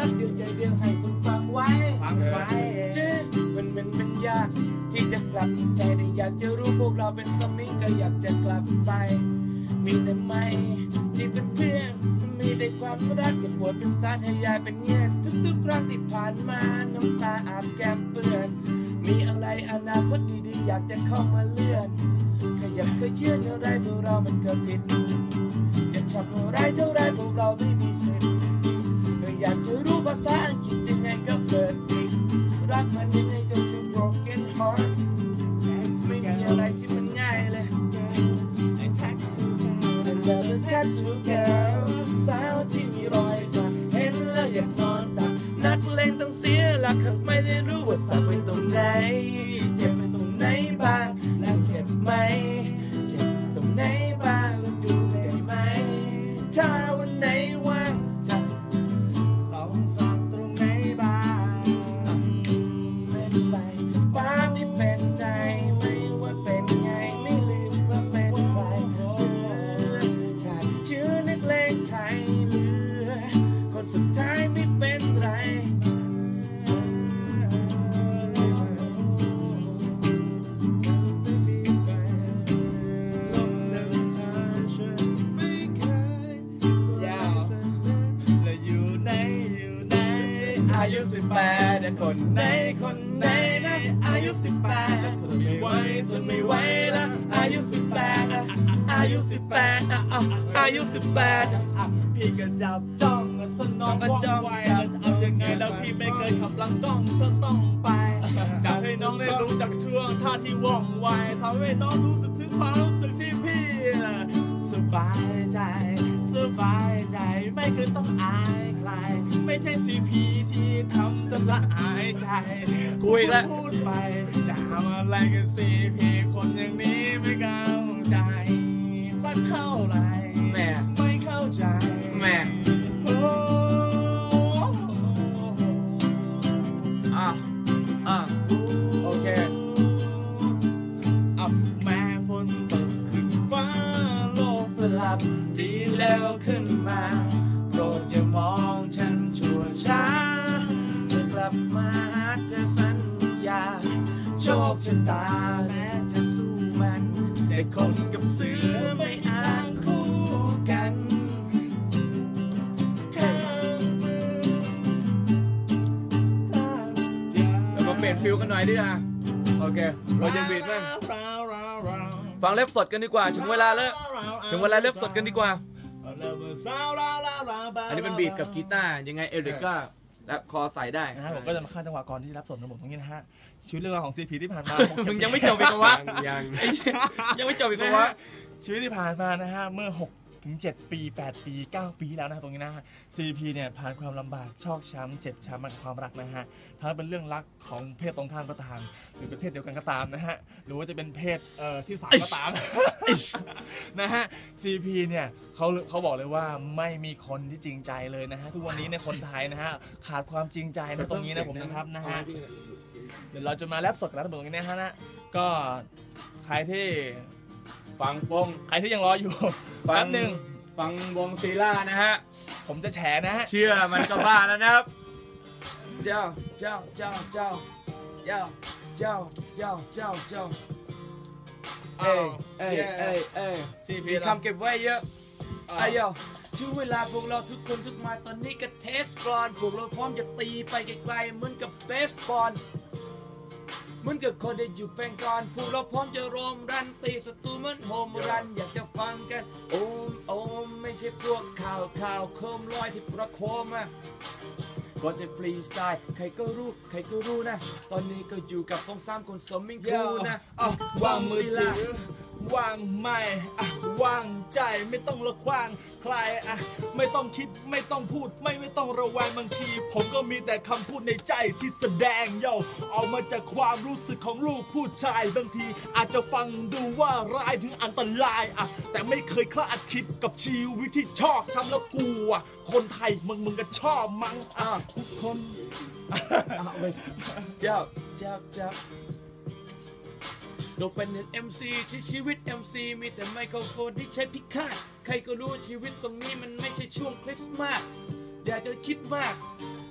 กเดียวใจเดียวให้คุณฟังไว้ฟังไว้มันมันมันยากที่จะกลับใจแต่อยากจะรู้พวกเราเป็นสมิงก็อยากจะกลับไปมีแต่ไม่ที่เป็นเพื่อนมีแต่ความรักจะปวดเป็นสาทยายเป็นเงียบทุกๆครั้งที่ผ่านมาน้ำตาอาบแก้มเปื้อนมีอะไรอนาคตดีๆอยากจะเข้ามาเลื่อนขยับขยื่นอะไรพวกเรามันก็ผิดอย่าทำอะไรเท่าไรพวกเราไม่มีสิทธิ์ก็อยากจะรู้ภาษาอังกฤษยังไงก็เกิดผิดรักมันยังไงก็คือ broken heart ไม่มีอะไรที่มันง่ายเลยไอ้ tattoo girl tattoo girl สาวที่มีรอยสักเห็นแล้วอยากนอนตักนักเลงต้องเสียหลักหากไม่ได้รู้ว่าสักไปตรงไหนเจ็บไปตรงไหนบ้างแล้วเจ็บไหมเจ็บตรงไหนบ้างแล้วดูได้ไหมถ้าวันไหนว่างจะต้องสักตรงไหนบ้างเป็นไปฟ้าไม่เป็นใจไม่ว่าเป็นไงไม่ลืมว่าเป็นใครเสือชาติชื่อนักเลงไทยเหลือคนสุดท้ายไม่เป็นไรอายุสิบแปดแต่คนไหนคนไหนนะอายุสิบแปดทนไม่ไหวทนไม่ไหวละอายุสิบแปดอายุสิบแปดอายุสิบแปดพี่ก็จับจ้องต้นน้องก็จ้องจะเอายังไงแล้วพี่ไม่เคยขับหลังกล้องก็ต้องไปจับให้น้องได้รู้จักช่วงท่าที่ว่องไวทำให้น้องรู้สึกถึงความรู้สึกที่พี่สบายใจสบายใจไม่เคยต้องอายใครไม่ใช่ซีพีที่ทำจนละอายใจคุยแล้วพูดไปจะทำอะไรกันซีพีคนอย่างนี้ไม่เข้าใจสักเท่าไหร่แม่ไม่เข้าใจแม่โอ้อ่ะอ่ะโอเคอ่ะแม่ฝนตกขึ้นฟ้าโลกสลับดีแล้วขึ้นมาโปรดอย่ามองฉันชั่วช้าจะกลับมาจะสัญญาโชคชะตาและจะสู้มันแต่คนกับเสือไม่อ้างคู่กันแล้วก็เปลี่ยนฟิลกันหน่อยดิอ่ะโอเคเราจะบีดมั้ยฟังเล็บสดกันดีกว่าถึงเวลาแล้วถึงเวลาเล็บสดกันดีกว่าอันนี้เป็นบีทกับกีตาร์ยังไงเอริกก็และคอใส่ได้นะฮะผมก็จะมาขั้นจังหวะก่อนที่จะรับสดของผมตรงนี้นะฮะชีวิตเรื่องราวของซีพีที่ผ่านมามึงยังไม่จบอีกวะยังยังไม่จบอีกวะชีวิตที่ผ่านมานะฮะเมื่อหกถึงเจ็ดปีแปดปีเก้าปีแล้วนะตรงนี้นะฮะ ซี พี เนี่ยผ่านความลำบากชอกช้ำเจ็บช้ำกับความรักนะฮะทั้งเป็นเรื่องรักของเพศตรงข้ามก็ตามหรือเป็นเพศเดียวกันก็ตามนะฮะหรือว่าจะเป็นเพศเอ่อที่สามก็ตามนะฮะ ซี พี เนี่ยเขาเขาบอกเลยว่าไม่มีคนที่จริงใจเลยนะฮะทุกวันนี้ในคนไทยนะฮะขาดความจริงใจในตรงนี้นะผมนะครับนะฮะเดี๋ยวเราจะมาแรปสดกันแล้วตรงนี้นะฮะนะก็ใครที่ฟังวงใครที่ยังรออยู่แป๊บหนึ่งฟังวงซีล่านะฮะผมจะแฉนะฮะเชื่อมันก็บ้าแล้วนะครับเจ้าเจ้าเจ้าเจ้าเจ้าเจ้าเจ้าเจ้าเจ้าเอ้ยเอ้ยเอ้ยเอ้ยซีพีคำเก็บไว้เยอะไอ้ยอถึงเวลาพวกเราทุกคนทุกมาตอนนี้ก็เทสบอลพวกเราพร้อมจะตีไปไกลๆเหมือนกับเบสบอลเหมือนกับคนได้อยู่เป็นก่อนพวกเราพร้อมจะโรมรันตีศัตรูเหมือนโฮมรันอยากจะฟังกันโอมโอมไม่ใช่พวกข่าวข่าวโคมลอยที่ประโคมอะกดในฟรีสไตล์ใครก็รู้ใครก็รู้นะตอนนี้ก็อยู่กับสองสามคนสมิงคูนะวางมือถือวางไม่วางใจไม่ต้องระควางใครอะไม่ต้องคิดไม่ต้องพูดไม่ไม่ต้องระแวงบางทีผมก็มีแต่คำพูดในใจที่แสดงโย่ออกมาจากความรู้สึกของลูกผู้ชายบางทีอาจจะฟังดูว่าร้ายถึงอันตรายอะแต่ไม่เคยคลาดคิดกับชีวิตที่ชอบช้ำแล้วกลัวคนไทยมึงมึงก็ชอบมั้งอ่ะทุกคนเจ้าเจ้าเจ้าโดยเป็นเน็ต เอ็ม ซี ใช้ชีวิต เอ็ม ซี มีแต่ไมโครโฟนที่ใช้พิฆาตใครก็รู้ชีวิตตรงนี้มันไม่ใช่ช่วงคริสต์มาสอย่าจะคิดมาก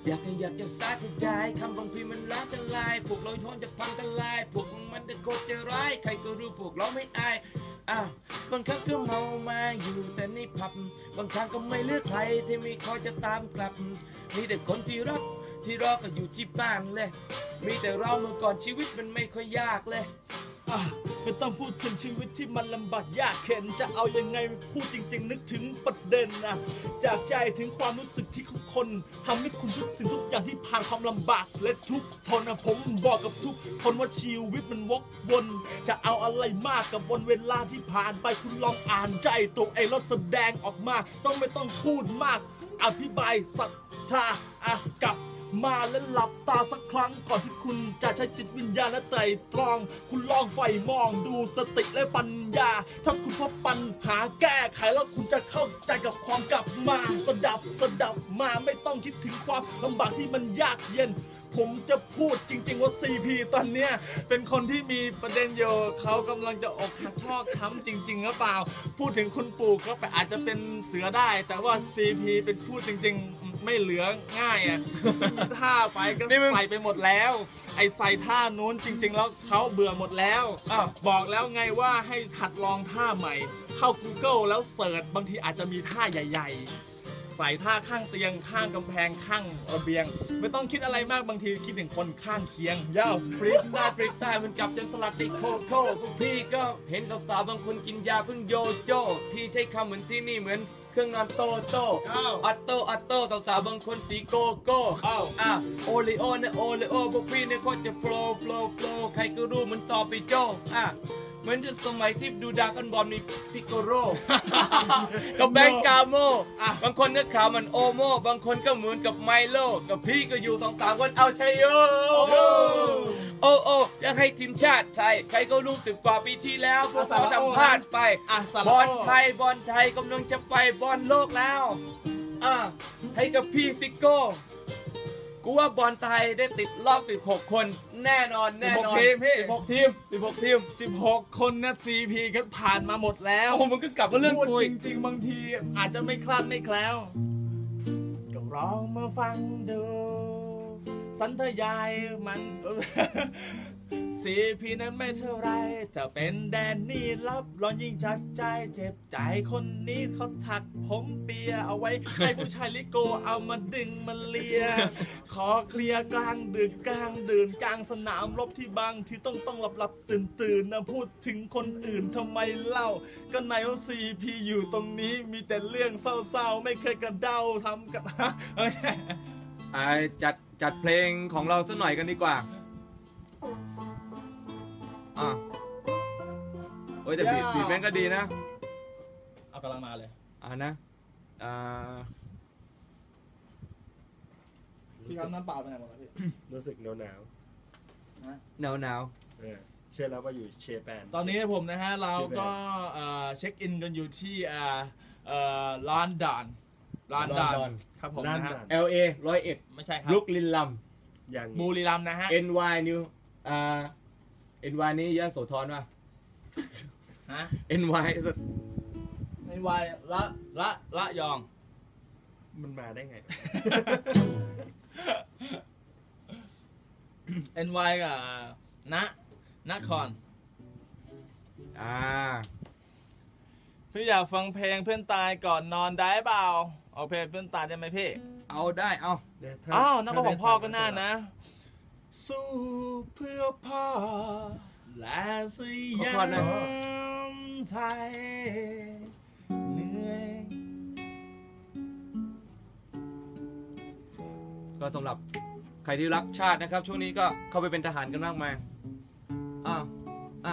อยากให้อยากจะสาใจคำบางทีมันล้ากันลายพวกเราท้อนจะพังกันลายพวกมันจะโคตรจะร้ายใครก็รู้พวกเราไม่อายอ่ะบางครั้งก็เมามาอยู่แต่ในผับบางครั้งก็ไม่เลือกใครที่ไม่คอยจะตามกลับมีแต่คนที่รักที่รอก็อยู่ที่บ้านเลยมีแต่เราเมื่อก่อนชีวิตมันไม่ค่อยยากเลยอ่ะไม่ต้องพูดถึงชีวิตที่มันลำบากยากเข็นจะเอายังไงพูดจริงๆนึกถึงประเด็นนะจากใจถึงความรู้สึกที่ทุกคนทำให้คุณทุกสิ่งทุกอย่างที่ผ่านความลำบากและทุกทนนะผมบอกกับทุกคนว่าชีวิตมันวกวนจะเอาอะไรมากกับวันเวลาที่ผ่านไปคุณลองอ่านใจตัวเองแล้วแสดงออกมาต้องไม่ต้องพูดมากอธิบายศรัทธาอ่ะกับมาและหลับตาสักครั้งก่อนที่คุณจะใช้จิตวิญญาณและไตรตรองคุณลองไฟมองดูสติและปัญญาถ้าคุณพบปัญหาแก้ไขแล้วคุณจะเข้าใจกับความกลับมาสดับสดับมาไม่ต้องคิดถึงความลำบากที่มันยากเย็นผมจะพูดจริงๆว่า ซี พี ตอนเนี้ยเป็นคนที่มีประเด็นอยู่เขากำลังจะอกหักชอกช้ำจริงๆหรือเปล่าพูดถึงคุณปู่ก็อาจจะเป็นเสือได้แต่ว่า ซี พี เป็นพูดจริงๆไม่เหลือง่ายอ่ะมีท่าไปก็ใส่ไปหมดแล้วไอ้ใส่ท่านู้นจริงๆแล้วเขาเบื่อหมดแล้วอ้าวบอกแล้วไงว่าให้หัดลองท่าใหม่เข้า Google แล้วเสิร์ชบางทีอาจจะมีท่าใหญ่ๆใส่ท่าข้างเตียงข้างกำแพงข้างระเบียงไม่ต้องคิดอะไรมากบางทีคิดถึงคนข้างเคียงย่าฟรีสไตล์ฟรีสไตล์มันกลับจนสลัดติดโคโค่พวกพี่ก็เห็นสาวๆบางคนกินยาเพิ่งโยโย่พี่ใช้คำเหมือนที่นี่เหมือนเครื่องนอนโตโต้ออตโต้ออตโต้สาวๆบางคนสีโกโก้อ่ะโอริโอเนี่ยโอริโอพวกพี่เนี่ยโคตรจะโฟล์โฟล์โฟล์ใครก็รู้มันต่อไปโจอ่ะเหมือนจะสมัยที่ดูดากันบอลมีพิโกโร่กับแบงกาโมบางคนก็ขาวมันโอโมบางคนก็เหมือนกับไมโลกับพี่ก็อยู่สองสามคนเอาชัยโยโอ้โอ้อยากให้ทีมชาติไทยใครก็รู้สึกกว่าปีที่แล้วพวกเขาทำพลาดไปบอลไทยบอลไทยกำลังจะไปบอลโลกแล้วอ่ะให้กับพี่ซิโก้กูว่าบอลไทยได้ติดรอบสิบหกคนแน่นอนแน่นอนทีมพี่สิบหกทีมสิบหกทีมสิบหกคนนะ ซี พี ก็ผ่านมาหมดแล้วโอ้มันก็กลับมาเรื่องพูดจริงๆบางทีอาจจะไม่คลาดไม่แคล้วก็ลองมาฟังดูสันทยายมันซี พี นั้นไม่เท่าไรจะเป็นแดนนี่รับรองยิ่งจัดใจเจ็บใจคนนี้เขาถักผมเปียเอาไว้ให้ผู้ชายลิโกเอามาดึงมาเลียขอเคลียร์กลางดึกกลางดื่นกลางสนามรบที่บางที่ต้องต้องหลับหลับตื่นตื่นนะพูดถึงคนอื่นทำไมเล่าก็ไหนว่า ซี พี อยู่ตรงนี้มีแต่เรื่องเศร้าๆไม่เคยกระเด้าทำกับเออใช่จัดจัดเพลงของเราสักหน่อยกันดีกว่าอ่ะโอ้ยแต่บีบบีบแม่งก็ดีนะเอากำลังมาเลยอ่านะอ่าพี่ทำน้ำเปล่าไปไหนหมดแล้วพี่รู้สึกหนาวหนาวหนาวหนาวเออเชื่อแล้วว่าอยู่เชแปนตอนนี้ผมนะฮะเราก็เช็คอินกันอยู่ที่ลอนดอนลอนดอนครับผมนะฮะแอล เอ ร้อยเอ็ดไม่ใช่ครับลุกลินลัมอย่างบุรีรัมย์นะฮะเอ็น วาย นิวอ่า เอ็น วาย นี่ยะโสธรป่ะฮะเอ็น วายเอ็น วาย ละละละยองมันมาได้ไงเอ็น วาย กับนะนครอ่าพี่อยากฟังเพลงเพื่อนตายก่อนนอนได้เปล่าเอาเพลงเพื่อนตายได้ไหมพี่เอาได้เอาอ้าวนักของพ่อก็น่านะสู้เพื่อพ่อและสยามไทยเหนื่อยก็สำหรับใครที่รักชาตินะครับช่วงนี้ก็เข้าไปเป็นทหารกันมากมายอ่ะอ่ะ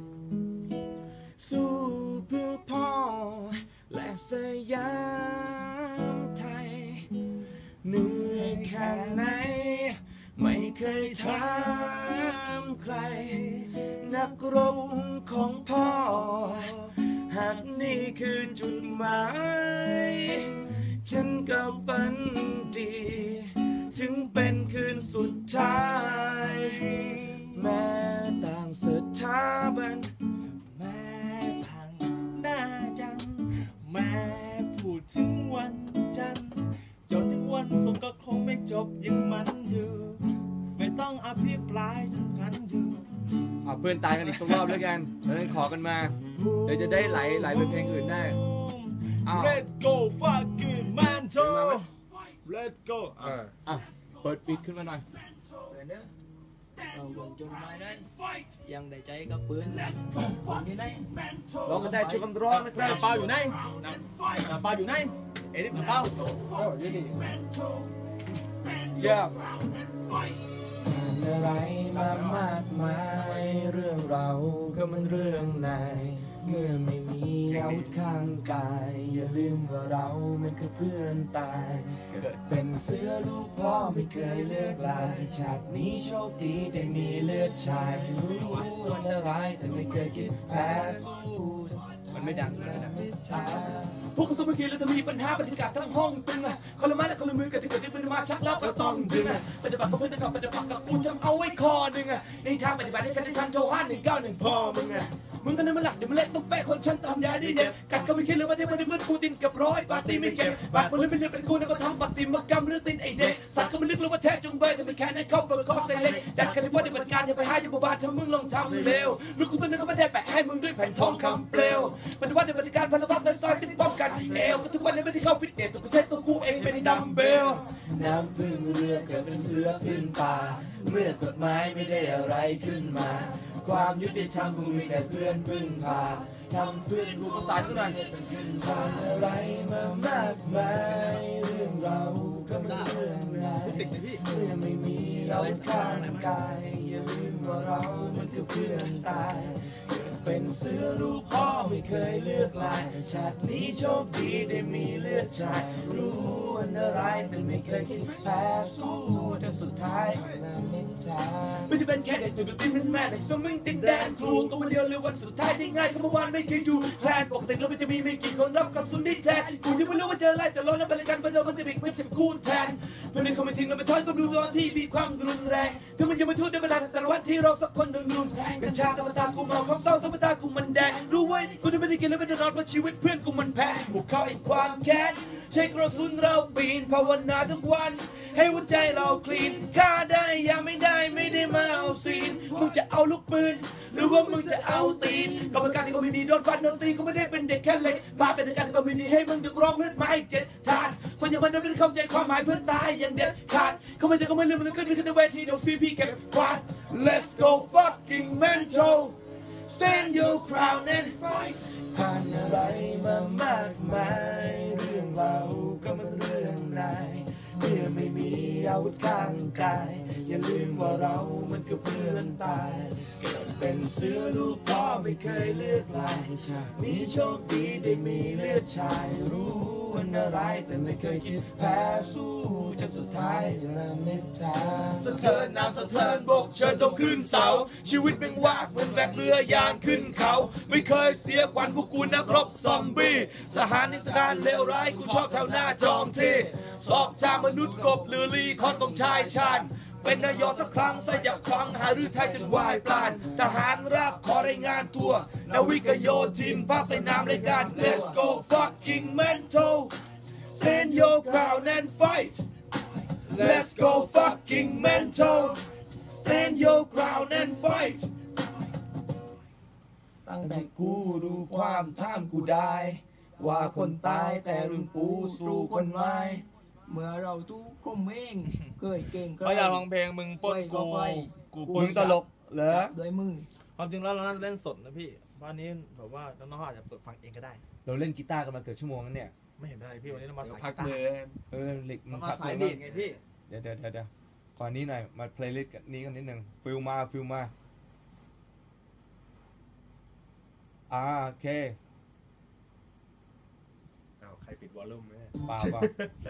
สู้เพื่อพ่อและสยามไทยเหนื่อยแค่ไหนไม่เคยถามใครนักรบของพ่อหากนี่คือจุดหมายฉันก็ฝันดีถึงเป็นคืนสุดท้ายแม้ต่างสถาบันแม้ต่างหน้าจันแม้พูดถึงวันจันทร์จนถึงวันศุกร์ก็คงไม่จบยังมันอยู่ไม่ต้องอภิปรายจนกันอยู่เอาเพื่อนตายกันอีกสักรอบแล้วกันแล้วขอกันมาเดี๋ยวจะได้ไหลไหลไปเพลงอื่นได้อ้าว Let's go fucking manto Let's go เอออ่ะเปิดปิดขึ้นมาหน่อยเราเบิ่งจนมานั้นยังได้ใจกับปืนอยู่ไหนร้องกันได้ช่วยกันร้องนะคหน้ารับเปล่าอยู่ไหนหน้าเปล่าอยู่ไหนเอ็ดิหน้าเปล่าโอ้ยนี่เจ้าอะไรมามากมายเรื่องเราก็มันเรื่องในเมื่อไม่มีอาวุธข้างกายอย่าลืมว่าเรามันคือเพื่อนตายเกิดเป็นเสือลูกพ่อไม่เคยเลือกลายชาตินี้โชคดีได้มีเลือดชายรู้อันตรายแต่ไม่เคยคิดแพ้สู้มันไม่ดังนะพวกกูสมัครแล้วจะมีปัญหาบรรยากาศทั้งห้องตึงอะคนละไม้และคนละมือกันที่เกิดที่เป็นมาชักแล้วก็ต้องดึงอะปฏิบัติกับเพื่อนจะกลับปฏิบัติกับกูจำเอาไว้คอหนึ่งอะในทางปฏิบัติให้กันได้ทันโทรห้าหนึ่งเก้าหนึ่งพอมึงอะมึงก็นั่นมันหลักเดี๋ยวมันเละต้องแปะคนฉันทำยาดีเนี่ยกัดก็ไม่คิดเลยว่าที่มันได้เพื่อนกูตินกับร้อยปาร์ตี้ไม่เก่งปากมันเลยไม่เรียนเป็นกูนะก็ทำปฏิมากรรมเรื่องตินไอเด็กสัตว์ก็ไม่ลึกเลยว่าแท้จงเบยแต่ไม่แค่นั้นเข้าไปก็ใจเล็กดักกันที่ว่าในปฏิการอย่าไปหาอย่าบ้าถ้ามึงลองทำเร็วลูกกูเสนอก็ไม่ได้แปะให้มึงด้วยแผ่นทองคำเปลวปฏิวัติในปฏิการพันธบัตรในซอยที่ป้องกันเอวก็ทุกวันนี้ไม่ได้เข้าฟิตเนสตัวกูใช้ตัวกูเองเป็นดัมเบลน้ำพึ่งเรือเกิดเป็นเสือพึ่งป่าเมื่อกฎหมายไม่ได้อะไรขึ้นมาความยุติธรรมกูมีแต่เพื่อนพึ่งพาทำเพื่อนกูประสานกันหน่อยขึ้นผ่านอะไรมามากมายเรื่องเราก็ไม่เรื่องไหนเมื่อไม่มีเราข้างกายอย่าลืมว่าเรามันคือเพื่อนตายเป็นเสือลูกพ่อไม่เคยเลือกลายชาตินี้โชคดีได้มีเลือดชายรู้อันตรายแต่ไม่เคยคิดแพ้สู้จนสุดท้ายไม่ได้เป็นแค่เด็กตัวติ้นเป็นแม่เด็กสมิงติดแดนครูก็วันเดียวเลยวันสุดท้ายที่ง่ายก็เมื่อวานไม่เคยดูแคลนปกติแล้วมันจะมีไม่กี่คนรับกับสุนิแทนกูยังไม่รู้ว่าเจออะไรแต่ร้อนนั้นเป็นการประโยชน์มันจะบิดไม่จะคู่แทนเพื่อนเขาไม่ทิ้งเราไปทอดก็ดูตอนที่มีความรุนแรงถึงมันยังไม่ทุดในเวลาแต่ละวันที่เราสักคนหนึ่งรุนแรงเป็นชาธรรมดากูเมาความเศร้าธรรมดากูมันแดงรู้ไว้กูไม่ได้กินแล้วไม่ได้นอนเพราะชีวิตเพื่อนกูมันแพ้พวกเขาไอ้ความแค้นใช้กระสุนเราปีนภาวนาทุกวันให้หัวใจเราคลีนฆ่าได้ยังไม่ได้ไม่ได้มาเอาซีนมึงจะเอาลูกปืนหรือว่ามึงจะเอาตีนกรรมการที่ก็ไม่มีโดนฟันโดนตีก็ไม่ได้เป็นเด็กแค่เล็กพาเป็นการที่ก็ไม่มีให้มึงดึกร้องเลือดไม้เจ็ดทานคนอย่างมันไม่ได้เข้าใจความหมายเพื่อนตายอย่างเด็ดขาดเขาไม่ใช่ก็ไม่ลืมมันขึ้นขึ้นในเวทีเดี๋ยวซีพีเก็บกวาด Let's go fucking mental stand your ground and fight ผ่านอะไรมามากมายเรื่องเราก็มันเรื่องนายเมื่อไม่มีอาวุธข้างกายอย่าลืมว่าเรามันคือเพื่อนตายเกิดเป็นเสือลูกพ่อไม่เคยเลือกลายนี่โชคดีได้มีเลือดชายรู้อันตรายแต่ไม่เคยคิดแพ้สู้จนสุดท้ายละเม็ดตาสะเทินน้ำสะเทินบกเชิญจงขึ้นเสาชีวิตเป็นวากเหมือนแบกเรือยางขึ้นเขาไม่เคยเสียขวัญพวกกูนักรบซอมบี้สหานิตการเลวร้ายกูชอบแถวหน้าจอมเทสอบจามนุษย์กบหรือลีคอนตรงชายชาญเป็นนายอสักครั้งสยบควังหารือไทยจนวายปลานทหารราบขอรายงานตัวนาวิกโยธินภาคใส่น้ำรายการ Let's go fucking mental stand your ground and fight Let's go fucking mental stand your ground and fight ตั้งแต่กูรู้ความท่ามกูได้ว่าคนตายแต่รุ่นปูสู่คนไม้เมื่อเราทุกคนเองเคยเก่งเขาอยากฟังเพลงมึงปล้นกูกูปล้มึนงตลกเหรอด้วยมือความจริงแล้วเราน่าจะเล่นสดนะพี่วันนี้แบบว่าน้องๆอาจจะเปิดฟังเองก็ได้เราเล่นกีตาร์กันมาเกือบชั่วโมงแล้วเนี่ยไม่เห็นอะไรพี่วันนี้เรามาสายพักกีตาเลร์ยเออหลิกเรามาสายดีดไงพี่เดี๋ยวเดี๋ยวเดี๋ยวก่อนนี้หน่อยมาเพลย์ลิสต์นี้กันนิดนึงฟิลมาฟิลมาอ่าโอเคอ้าวใครปิดวอลลุ่มเนี่ยเปล่าเปล่า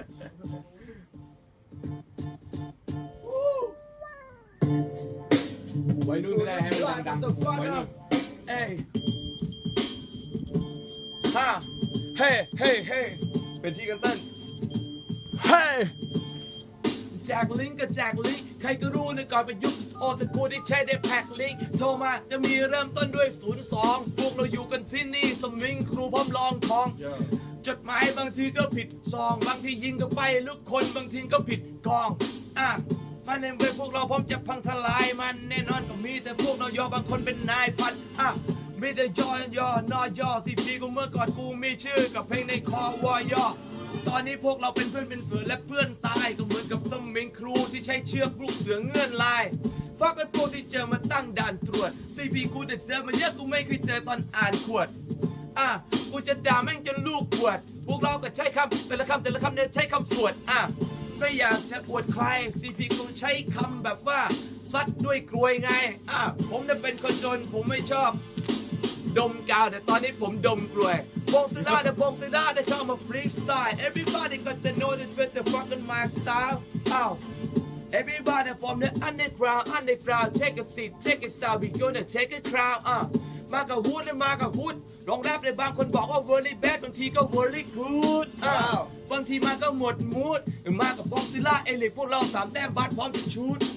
ไว้นู่นไม่ได้ให้มันดังๆไว้นู่นเอ้ยฮ่าเฮ้เฮ้เฮ้เป็นที่กันเต้นเฮ้แจกลิงก์กับแจกลิงก์ใครก็รู้ในก่อนเป็นยุคโอสกูที่ใช้ได้แพ็กลิงก์โทรมาจะมีเริ่มต้นด้วยศูนย์สองพวกเราอยู่กันที่นี่สมิงครูพร้อมลองทองจดหมายบางทีก็ผิดซองบางทียิงก็ไปลูกคนบางทีก็ผิดกองอ่ะมันในเมื่อพวกเราพร้อมจะพังทลายมันแน่นอนก็มีแต่พวกเรายอบางคนเป็นนายพันอ่ะมีแต่ยอยอนอยอสิบปีกูเมื่อก่อนกูมีชื่อกับเพลงในคอวอยอตอนนี้พวกเราเป็นเพื่อนเป็นเสือและเพื่อนตายก็เหมือนกับสมิงครูที่ใช้เชือกลูกเสือเงื่อนลายฟักเป็นพวกที่เจอมาตั้งด่านตรวจซีพีกูแต่เจอมาเยอะกูไม่เคยเจอตอนอ่านขวดอ่ะกูจะด่าแม่งจนลูกปวดพวกเราก็ใช้คำแต่ละคำแต่ละคำเนี่ยใช้คำสวดอ่ะไม่อยากจะอวดใครซีพีกูใช้คำแบบว่าซัดด้วยกลวยไงอ่ะผมเนี่ยเป็นคนจนผมไม่ชอบดมกาวแต่ตอนนี้ผมดมกลวยพงศิลาเดพงศิลาได้เข้ามาฟรีสไตล์ everybody got to know that with the fucking my style อ้าว everybody from the underground underground take a seat take a style we gonna take a crowd อ่ะมากับฮูดและมากับฮูดร้องแรปในบางคนบอกว่า very bad บางทีก็ very good อ่ะบางทีมาก็หมดมูดมากับพงศิลาเอลิกพวกเราสามแต้มบัตรพร้อมจะชูด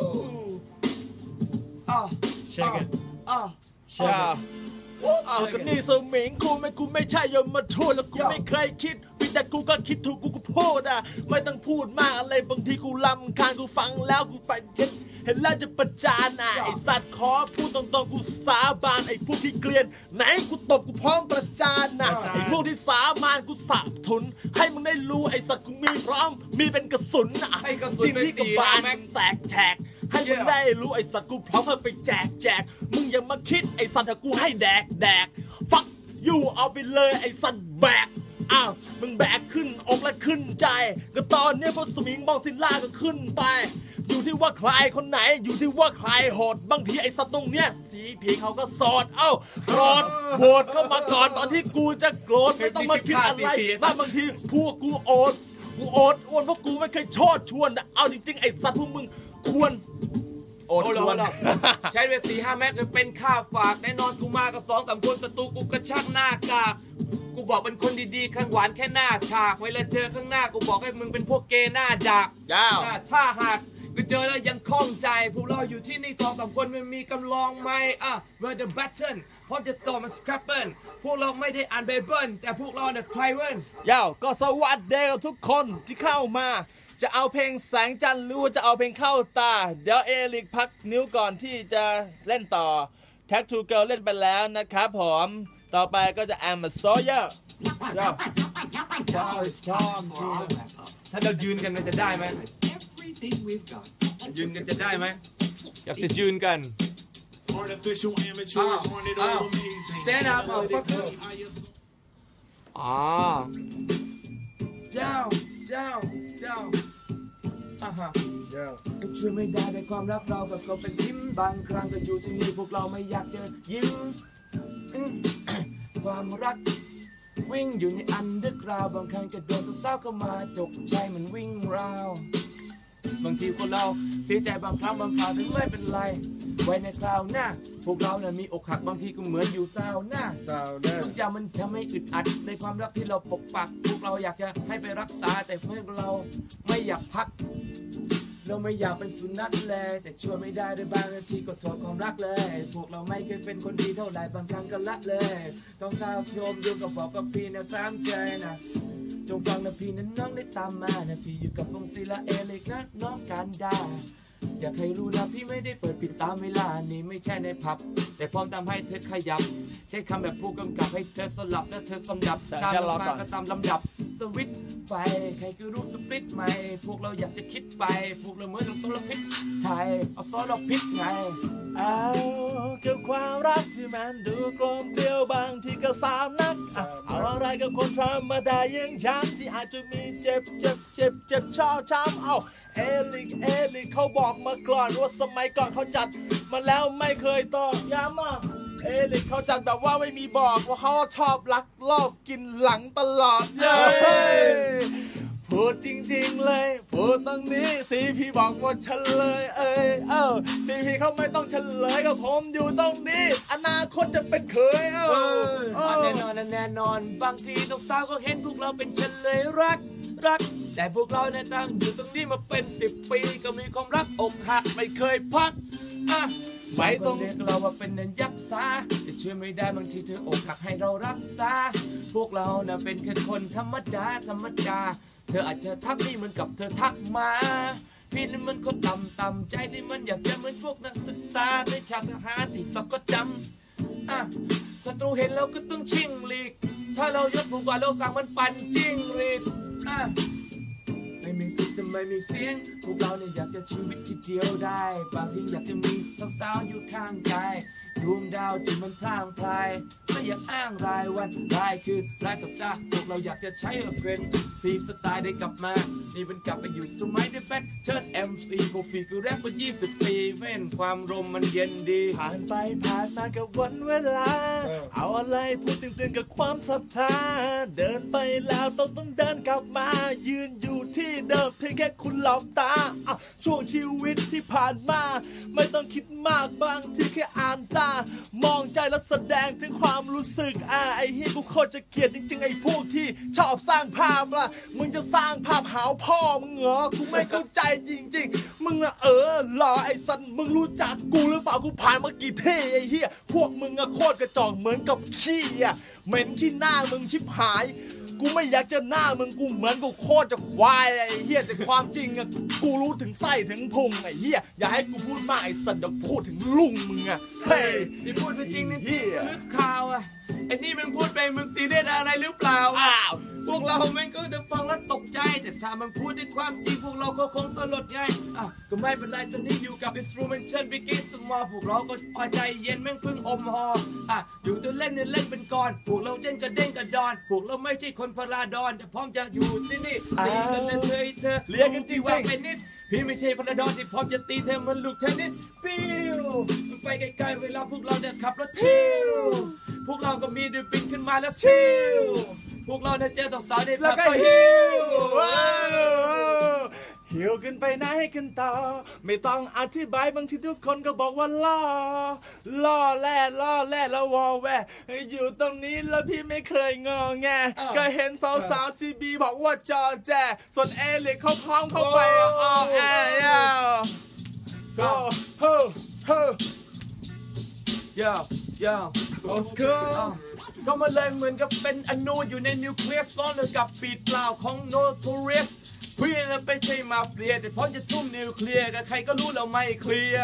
อ่ะ Shake it อ่ะอ้าวอ้าวก็นี่สมิงกูไม่กูไม่ใช่ยมทูตแล้วกูไม่เคยคิดวิแต่กูก็คิดถูกกูก็พูดอ่ะไม่ต้องพูดมากอะไรบางทีกูลำคาญกูฟังแล้วกูไปเห็นเห็นแล้วจะประจานอ่ะไอสัตว์ขอพูดตรงๆกูสาบานไอพวกที่เกลียนไหนกูตบกูพร้อมประจานน่ะไอพวกที่สาบานกูสาบทุนให้มึงได้รู้ไอสัตว์กูมีพร้อมมีเป็นกระสุนอ่ะให้กระสุนจริงที่กบาลไปตีนะมึงแตกแฉกให้มึงได้รู้ไอสัตว์กูพร้อมไปแจกแจกมึงอย่ามาคิดไอสัตว์ถ้ากูให้แดกแดกฟักอยู่เอาไปเลยไอสัตว์แบกอ้าวมึงแบกขึ้นอกและขึ้นใจก็ตอนเนี้ยพอสมิงบอกศิลาก็ขึ้นไปอยู่ที่ว่าใครคนไหนอยู่ที่ว่าใครโหดบางทีไอสัตว์ตรงเนี้ยสีผีเขาก็สอดเอ้าโกรธโหดเข้ามาก่อนตอนที่กูจะโกรธไม่ต้องมาคิดอะไรถ้าบางทีพวกกูโอดกูโอดอ้วนเพราะกูไม่เคยชอดชวนเอาจริงๆไอสัตว์พวกมึงควรโอดโอ้โหควรใช้เวลสี่ห้าแม็กเลยเป็นค่าฝากแน่นอนกูมากับสองสามคนศัตรูกูกระชากหน้ากากกูบอกเป็นคนดีๆข้างหวานแค่หน้าฉากเวลาเจอข้างหน้ากูบอกให้มึงเป็นพวกเกย์หน้าดักยาวอ่ะถ้าหากกูเจอแล้วยังคล่องใจพวกเราอยู่ที่นี่สองสามคนไม่มีกำลองไหมอ่ะ Where the battle พร้อมจะต่อมันสครับเปิลพวกเราไม่ได้อ่านไบเบิลแต่พวกเราเนี่ยไพรเวิลยาวก็สวัสดีกับทุกคนที่เข้ามาจะเอาเพลงแสงจันทร์หรือว่าจะเอาเพลงเข้าตาเดี๋ยวเอลิกพักนิ้วก่อนที่จะเล่นต่อ Tag to Girl เล่นไปแล้วนะครับผมต่อไปก็จะ I'm a Sawyer ยาว Now it's time to ถ้าเรายืนกันมันจะได้ไหม Everything we've got. ยืนกันจะได้ไหมอยากจะยืนกัน Artificial amateurs Ah, run it ah. all amazing. Stand up, motherfucker. อ๋อเจ้าเจ้าเจ้าอ่ะฮะ Yeah ก็ช่วยไม่ได้ในความรักเราแบบเขาเป็นยิ้มบางครั้งก็อยู่ที่นี่พวกเราไม่อยากจะยิ้มอืม ความรักวิ่งอยู่ในอันเดอร์กราวบางครั้งจะโดนตัวเศร้าเข้ามาจกใจมันวิ่งราวบางทีพวกเราเสียใจบางครั้งบางคราวแต่ไม่เป็นไรไว้ในคราวหน้าพวกเราเนี่ยมีอกหักบางทีก็เหมือนอยู่ซาวหน้าซาวน่าทุกอย่างมันทำให้อึดอัดในความรักที่เราปกปักพวกเราอยากจะให้ไปรักษาแต่เพื่อนเราไม่อยากพักเราไม่อยากเป็นสุนัขเลยแต่ช่วยไม่ได้ในบางนาทีก็โทษความรักเลยพวกเราไม่เคยเป็นคนดีเท่าไหร่บางครั้งก็ละเลยต้องเศร้าโศกอยู่กับบอกกับพี่นะสามใจนะจงฟังนะพี่นั้นน้องได้ตามมานะพี่อยู่กับวงศิลาเอลิกนะน้องการดาอยากให้รู้นะพี่ไม่ได้เปิดปิดตามเวลานี่ไม่ใช่ในผับแต่พร้อมทำให้เธอขยับใช้คำแบบผู้กำกับให้เธอสลับและเธอสำดับตามลงมาก็ตามลำดับสวิตไฟใครก็รู้สปิตไหมพวกเราอยากจะคิดไปพวกเราเหมือนกับโซลพิษไทยเอาซอลพิษไงเอากับความรักที่มันดูกลมเกลียวบางที่ก็สามนักอ่ะเอาอะไรกับคนธรรมดาอย่างฉันที่อาจจะมีเจ็บเจ็บเจ็บเจ็บชอบช้ำเอาเอลิกเอลิกเขาบอกมาก่อนว่าสมัยก่อนเขาจัดมาแล้วไม่เคยตอกย้ำอ่ะเอลิกเขาจัดแบบว่าไม่มีบอกว่าเขาชอบลักลอบกินหลังตลอดเย้พูดจริงๆเลยพูดตรงนี้ซีพีบอกว่าเฉลยเอ้ยเอ้าซีพีเขาไม่ต้องเฉลยกับผมอยู่ตรงนี้อนาคตจะเป็นเคยเอ้าเอ้าแน่นอนแน่นอนบางทีต้องสาวก็เห็นพวกเราเป็นเฉลยรักรักแต่พวกเราเนี่ยตั้งอยู่ตรงนี้มาเป็นสิบปีก็มีความรักอกหักไม่เคยพักอ่ะไม่ต้องเรียกเราว่าเป็นนันยักษ์ซาแต่เชื่อไม่ได้บางทีเธออกหักให้เรารักษาพวกเราน่ะเป็นแค่คนธรรมดาธรรมดาเธออาจจะทักนี่เหมือนกับเธอทักมาพี่นั้นมันคนต่ำต่ำใจที่มันอยากจะเหมือนพวกนักศึกษาในฉากทหารที่สอบก็จำอ่ะศัตรูเห็นเราก็ต้องชิงหลีกถ้าเรายศสูงกว่าเราสั่งมันปั่นจิ้งหรีดอ่ะไม่มีสิทธิ์แต่ไม่มีเสียงพวกเราเนี่ยอยากจะชีวิตที่เดียวได้บางทีอยากจะมีสาวๆอยู่ข้างกายดวงดาวที่มันพล่างพลายไม่อยากอ้างรายวันรายคืนรายสัปดาห์พวกเราอยากจะใช้เทรนด์ฟรีสไตล์ได้กลับมานี่เป็นกลับไปอยู่สมัยเดอะแบทเชิญ เอ็ม ซี พวกพี่คือแรปมายี่สิบปีเว้นความรมมันเย็นดีผ่านไปผ่านมากับวันเวลา เอาอะไรพูดตึงๆกับความศรัทธาเดินไปแล้วต้องต้องเดินกลับมายืนอยู่ที่เดิมเพียงแค่คุณหลับตาอ่ะช่วงชีวิตที่ผ่านมาไม่ต้องคิดมากบางทีแค่อ่านตามองใจแล้วแสดงถึงความรู้สึกอ่ะไอ้เฮียกูโคตรจะเกลียดจริงๆไอ้พวกที่ชอบสร้างภาพล่ะมึงจะสร้างภาพหาวพ่อมึงเหรอกูไม่เข้าใจจริงๆมึงอะเออหล่อไอ้สันมึงรู้จักกูหรือเปล่ากูผ่านมากี่เท่ไอ้เฮียพวกมึงอะโคตรกระจอกเหมือนกับขี้อะเหม็นขี้หน้ามึงชิบหายกูไม่อยากจะหน้ามึงกูเหมือนกูโคตรจะควายไอ้เฮียแต่ความจริงอะกูรู้ถึงไส้ถึงพุงไอ้เฮียอย่าให้กูพูดมากไอ้สันเดี๋ยวพูดถึงลุงมึงอะเฮ้ยนี่พูดไปจริงนี่เหี้ยลึกข่าวอ่ะไอ้นี่มึงพูดไปมึงซีเรียสอะไรหรือเปล่าอ้าวพวกเราแม่งก็จะฟังแล้วตกใจแต่ถ้ามันพูดด้วยความจริงพวกเราก็คงสลดไงอ่ะก็ไม่เป็นไรตอนนี้อยู่กับ instrumental begin สมอพวกเราก็ใจเย็นแม่งเพิ่งอมหออ่ะอยู่ตัวเล่นเนี่ยเล่นเป็นก่อนพวกเราเด้งกระเด้งกระดอนพวกเราไม่ใช่คนพลาดอนแต่พร้อมจะอยู่ที่นี่ตีกันเลยเธอเธอเรียกกันจริงๆว่าเป็นนิดพี่ไม่ใช่พลาดอนที่พร้อมจะตีเธอมันลูกเทนนิสฟิวมันไปไกลๆเวลาพวกเราเดินขับรถชิลพวกเราก็มีดื่มปินขึ้นมาแล้วชิลพวกเราเนี่ยเจอสาวๆในแล้วผับก็ก็หิฮิววหิวกันไปไหนกันต่อไม่ต้องอธิบายบางทีทุกคนก็บอกว่าล่อล่อแร่ล่อแร่แล้ววอแวร์อยู่ตรงนี้แล้วพี่ไม่เคยงอแงก็เห็นสาวสาวซีบีบอกว่าจอแจส่วนเอลิกเขาพร้อมเข้าไปอ๋อแอร์ยาวโอ้โหโหยาวยาว Let's go ก็มาเลยเหมือนกับเป็นอนุอยู่ในนิวเคลียสซ้อนเลยกับปีดเปล่าของโนโทเรสพี่นั้นไม่ใช่มาเฟียแต่พร้อมจะทุ่มนิวเคลียร์กับใครก็รู้เราไม่เคลียร์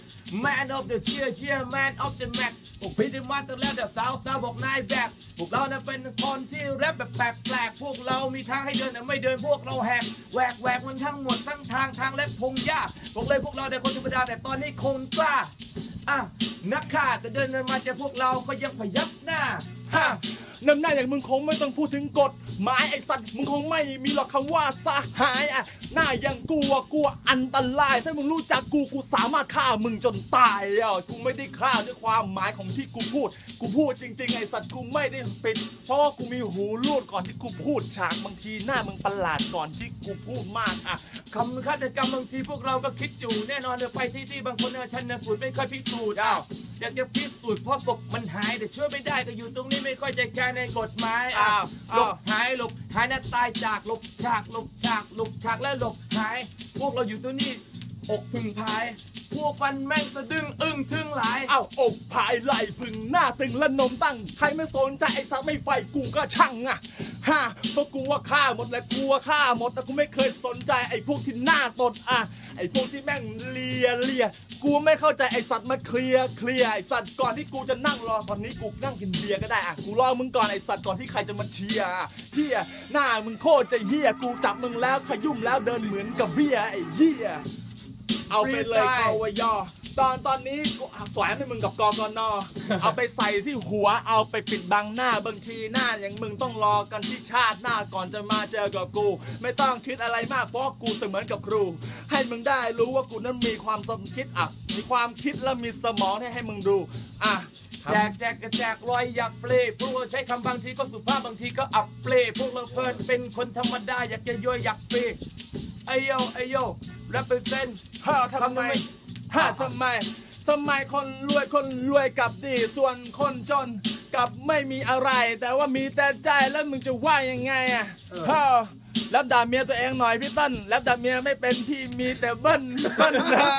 Man of the cheer cheer Man of the match พวกพี่ได้มาตั้งแล้วเดี๋ยวสาวสาวบอกนายแบกพวกเรานั้นเป็นคนที่แรปแบบแปลกแปลกพวกเรามีทางให้เดินแต่ไม่เดินพวกเราแหกแหวกแหวกมันทั้งหมดทั้งทางทางและพงหญ้าบอกเลยพวกเราแต่คนธรรมดาแต่ตอนนี้คงกล้าอ่ะนักฆ่าแต่เดินมาจากพวกเราก็ยังพยักหน้าฮะน้ำหน้าอย่างมึงคงไม่ต้องพูดถึงกฎหมายไอ้สัตว์มึงคงไม่มีหรอกคำว่าสหายอ่ะหน้าอย่างกูอ่ะกูอันตรายถ้ามึงรู้จักกูกูสามารถฆ่ามึงจนตายอ่ะกูไม่ได้ฆ่าด้วยความหมายของที่กูพูดกูพูดจริงๆไอ้สัตว์กูไม่ได้ปิดเพราะว่ากูมีหูรูดก่อนที่กูพูดฉากบางทีหน้ามึงประหลาดก่อนที่กูพูดมากอ่ะคำฆาตกรรมบางทีพวกเราก็คิดอยู่แน่นอนเดี๋ยวไปที่ที่บางคนเออชันสูตรไม่ค่อยพิสูจน์อ้าวอยากจะพิสูจน์เพราะศพมันหายแต่ช่วยไม่ได้ก็อยู่ตรงนี้ไม่ค่อยใจแคร์ในกฎหมายอ้าวหลบหายหลบหายน่าตายจากหลบฉากหลบฉากหลบฉากแล้วหลบหายพวกเราอยู่ตรงนี้อกพึ่งพายพวกมันแม่งสะดึงอึ้งทึ่งหลายเอ้าอกผายไหลพึ่งหน้าตึงและนมตั้งใครไม่สนใจไอ้สัตว์ไม่ไฟกูก็ช่างอ่ะฮ่าเพราะกูว่าฆ่าหมดแหละกูว่าฆ่าหมดแต่กูไม่เคยสนใจไอ้พวกที่หน้าตดอ่ะไอ้พวกที่แม่งเลียเลียกูไม่เข้าใจไอ้สัตว์มาเคลียร์เคลียร์ไอ้สัตว์ก่อนที่กูจะนั่งรอตอนนี้กูนั่งกินเบียร์ก็ได้อ่ะกูรอมึงก่อนไอ้สัตว์ก่อนที่ใครจะมาเชียร์อ่ะเฮียหน้ามึงโคตรจะเฮียกูจับมึงแล้วขยุ่มแล้วเดินเหมือนกับเบียร์ไอ้เฮียเอาไปเลยกวยอตอนตอนนี้กูสวยให้มึงกับกกนเอาไปใส่ที่หัวเอาไปปิดบังหน้าบางทีหน้าอย่างมึงต้องรอกันที่ชาติหน้าก่อนจะมาเจอกับกูไม่ต้องคิดอะไรมากเพราะกูเสมือนกับครูให้มึงได้รู้ว่ากูนั้นมีความสมคิดอ่ะมีความคิดและมีสมองให้ให้มึงดูอ่ะแจกแจกกระแจกรอยอยากเปลพวกเราใช้คำบางทีก็สุภาพบางทีก็อับเปลพวกเราเฟิร์นเป็นคนธรรมดาอยากจะย่อยอยากเปลไอโยไอโยแรปเปอร์เซนฮ่าทำไมฮ่าทำไมทำไมคนรวยคนรวยกับดีส่วนคนจนกับไม่มีอะไรแต่ว่ามีแต่ใจแล้วมึงจะว่ายังไงอ่ะฮ่าแรปด่าเมียตัวเองหน่อยพี่ต้นแรปด่าเมียไม่เป็นพี่มีแต่เบิ้ลเบิ้ล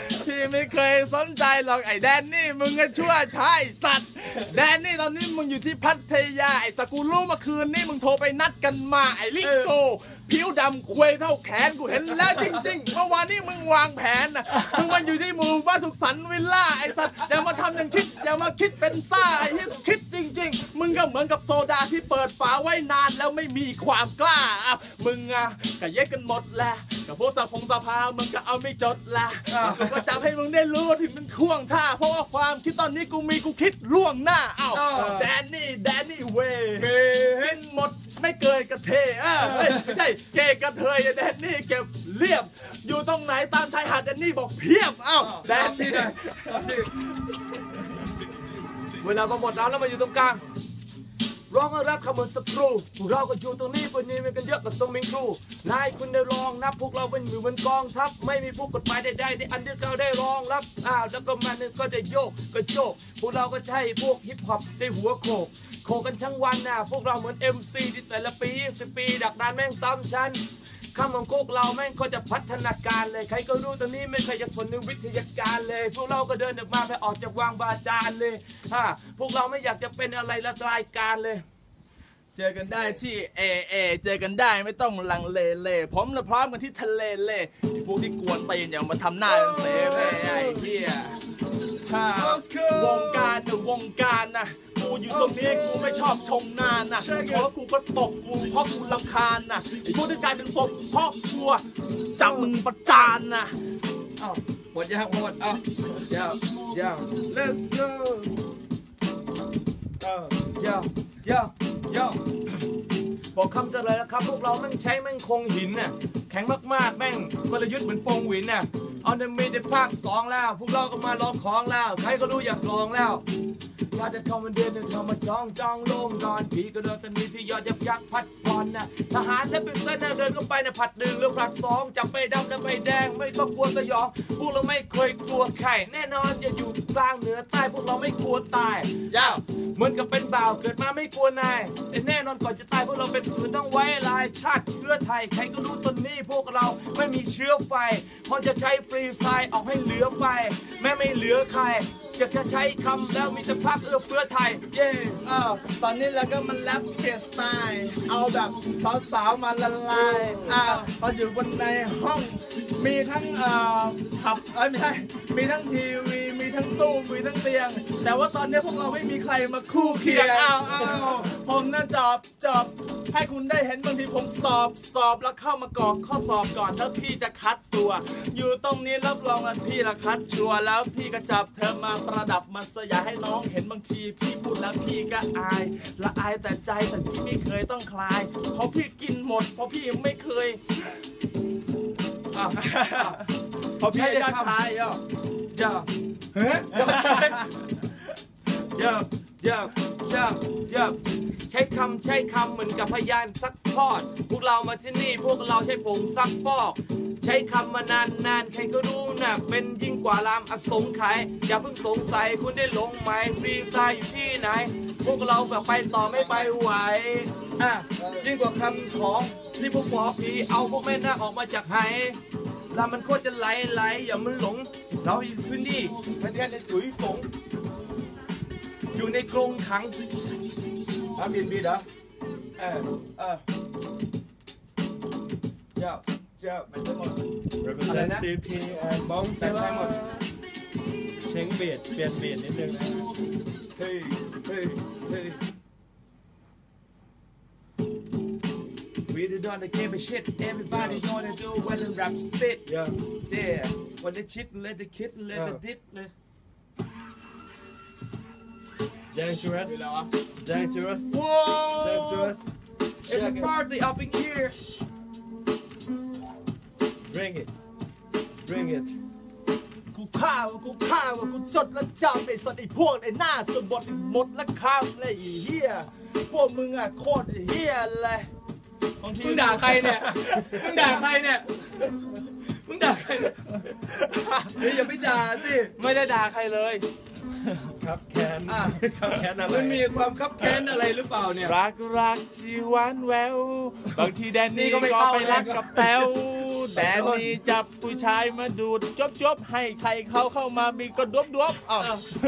พี่ไม่เคยสนใจหรอกไอ้แดนนี่มึงก็ชั่วใช่สัตว์แดนนี่ตอนนี้มึงอยู่ที่พัทยาไอ้สกูรู้เมื่อคืนนี่มึงโทรไปนัดกันมาไอ้ลิโกผิวดำควยเท่าแขนกูเห็นแล้วจริงๆเมื่อวานนี้มึงวางแผนนะมึงมันอยู่ที่หมู่บ้านสุขสันต์วิลล่าไอ้สัตว์อย่ามาทำอย่างคิดอย่ามาคิดเป็นซ่าไอ้ที่คิดจริงๆมึงก็เหมือนกับโซดาที่เปิดฝาไว้นานแล้วไม่มีความกล้าอ่ะมึงอ่ะก็แยกกันหมดแหละกับพวกสะพงสภามึงก็เอาไม่จดละก็จำให้มึงได้รู้ถึงเป็นท่วงท่าเพราะว่าความคิดตอนนี้กูมีกูคิดล่วงหน้าอ้าวแดนนี่แดนนี่เวเห็นหมดไม่เกินกระเทอ่ะไม่ใช่เกกระเทยแดนนี่เก็บเรียบอยู่ตรงไหนตามชายหาดแดนนี่บอกเพียบอ้าวแดนนี่เวลาก็หมดแล้วแล้วมาอยู่ตรงกลางร้องรับคำเหมือนสครูพวกเราก็อยู่ตรงนี้วันนี้มันกันเยอะกับสมิงครูนายคุณได้รองนับพวกเราเป็นหมู่เป็นกองทัพไม่มีผู้กฎหมายใดๆในอันเดียวกันได้รองรับอ้าวแล้วก็มันก็จะโยกก็โยกพวกเราก็ใช่พวกฮิปฮอปได้หัวโขกโขกกันทั้งวันน่ะพวกเราเหมือน เอ็ม ซี ที่แต่ละปียี่สิบปีดักดานแม่งซ้ำชั้นคำของพวกเราแม่งก็จะพัฒนาการเลยใครก็รู้ตอนนี้ไม่เคยจะสนในวิทยาการเลยพวกเราก็เดินออกมาไปออกจากวางบาจารเลยฮะพวกเราไม่อยากจะเป็นอะไรละรายการเลยเจอกันได้ที่เอเอเจอกันได้ไม่ต้องลังเลเลพร้อมและพร้อมกันที่ทะเลเลพวกที่กวนตีนอย่ามาทำหน้าเป็นเสเพไอ้เหี้ยวงการนะวงการนะกูอยู่ตรงนี้กูไม่ชอบชมนานนะชอบกูก็ตกกูเพราะกูรำคาญนะไอ้พวกที่กลายเป็นศพเพราะกลัวจับมึงประจานนะอ้าวหมดยังหมดอ้าวยังยัง let's go ยังยังยังบอกคำจะเลยนะครับพวกเราแม่งใช้แม่งคงหินน่ะแข็งมากๆแม่งกลยุทธ์เหมือนฟงหวินน่ะออนเดอะมีในภาคสองแล้วพวกเราก็มาลองของแล้วใครก็รู้อยากลองแล้วอยากจะเข้ามาเดินเข้ามาจ้องจ้องโล่งนอนผีก็เดินแต่มีพี่ยอดยับยักพัดพรน่ะทหารและเป็นเส้นเดินเข้าไปในผัดหนึ่งหรือผัดสองจับไปดำจับไปแดงไม่ต้องกลัวสยองพวกเราไม่เคยกลัวใครแน่นอนจะอยู่กลางเหนือใต้พวกเราไม่กลัวตายยาวเหมือนกับเป็นบ่าวเกิดมาไม่กลัวนายแต่แน่นอนก่อนจะตายพวกเราเป็นเสือต้องไว้ลายชาติเชื้อไทยใครก็รู้ตนนี้พวกเราไม่มีเชื้อไฟเพราะจะใช้ฟรีไซด์ออกให้เหลือไปแม้ไม่เหลือใครอยากจะใช้คำแล้วมีแต่ภาพเอื้อเฟื้อไทยเย่เออตอนนี้เราก็มันแรปเปลี่ยนสไตล์เอาแบบสาวๆมาละลายอ่าตอนอยู่บนในห้องมีทั้งเอ่อขับเอ้ยไม่ใช่มีทั้งทีวีมีทั้งตู้มีทั้งเตียงแต่ว่าตอนนี้พวกเราไม่มีใครมาคู่เคียงอ้าวอ้าวผมน่าจอบจอบให้คุณได้เห็นบางทีผมสอบสอบแล้วเข้ามากรอกข้อสอบก่อนถ้าพี่จะคัดตัวอยู่ตรงนี้รับรองว่าพี่ละคัดชัวร์แล้วพี่ก็จับเธอมาประดับมาสยายให้น้องเห็นบางทีพี่พูดแล้วพี่ก็อายละอายแต่ใจแต่พี่ไม่เคยต้องคลายเพราะพี่กินหมดเพราะพี่ไม่เคยเพราะพี่จะชายอ่ะย่าเฮ้ยย่าย่าย่าย่าใช้คำใช้คำเหมือนกับพยานซักทอดพวกเรามาที่นี่พวกเราใช้ผงซักฟอกใช้คำมานานนานใครก็รู้นะเป็นยิ่งกว่าลามอสงไขยอย่าเพิ่งสงสัยคุณได้หลงไหมฟรีไซด์อยู่ที่ไหนพวกเราแบบไปต่อไม่ไปไหวอ่ะยิ่งกว่าคำของที่พวกหมอผีเอาพวกแม่นาคออกมาจากไหลามันโคตรจะไหลไหลอย่ามันหลงเราอยู่ที่นี่มันแค่ในถุยสงอยู่ในกรงขังทำบิดบิดเหรอเออเออเจ้าเจ้ามันจะหมดอะไรนะซี พี and บ้องเซล่าเช็งเบียดเปลี่ยนเบียดนิดนึงนะเฮ้ยเฮ้ยเฮ้ย We don't give a shit everybody know they do when the rap spit yeah yeah when the shit let the kid let the dit เลย dangerous dangerous Whoa dangerous it's a party up in here bring it bring it กูฆ่าว่ากูฆ่าว่ากูจดและจำไอ้สัตว์ไอ้พวกไอ้หน้าสมบทไอ้หมดและข้ามเลยไอ้เหี้ยพวกมึงอ่ะโคตรไอ้เหี้ยเลยมึงด่าใครเนี่ยมึงด่าใครเนี่ยมึงด่าใครเฮ้ยอย่าไปด่าสิไม่ได้ด่าใครเลยครับแค้นครับแค้นอะไรมันมีความคับแค้นอะไรหรือเปล่าเนี่ยรักรักที่หวานแววบางทีแดนนี่ก็ไปรักกับแต้วแดนนี่จับผู้ชายมาดูดจบจบให้ใครเขาเข้ามามีก็ดบดบอ้าว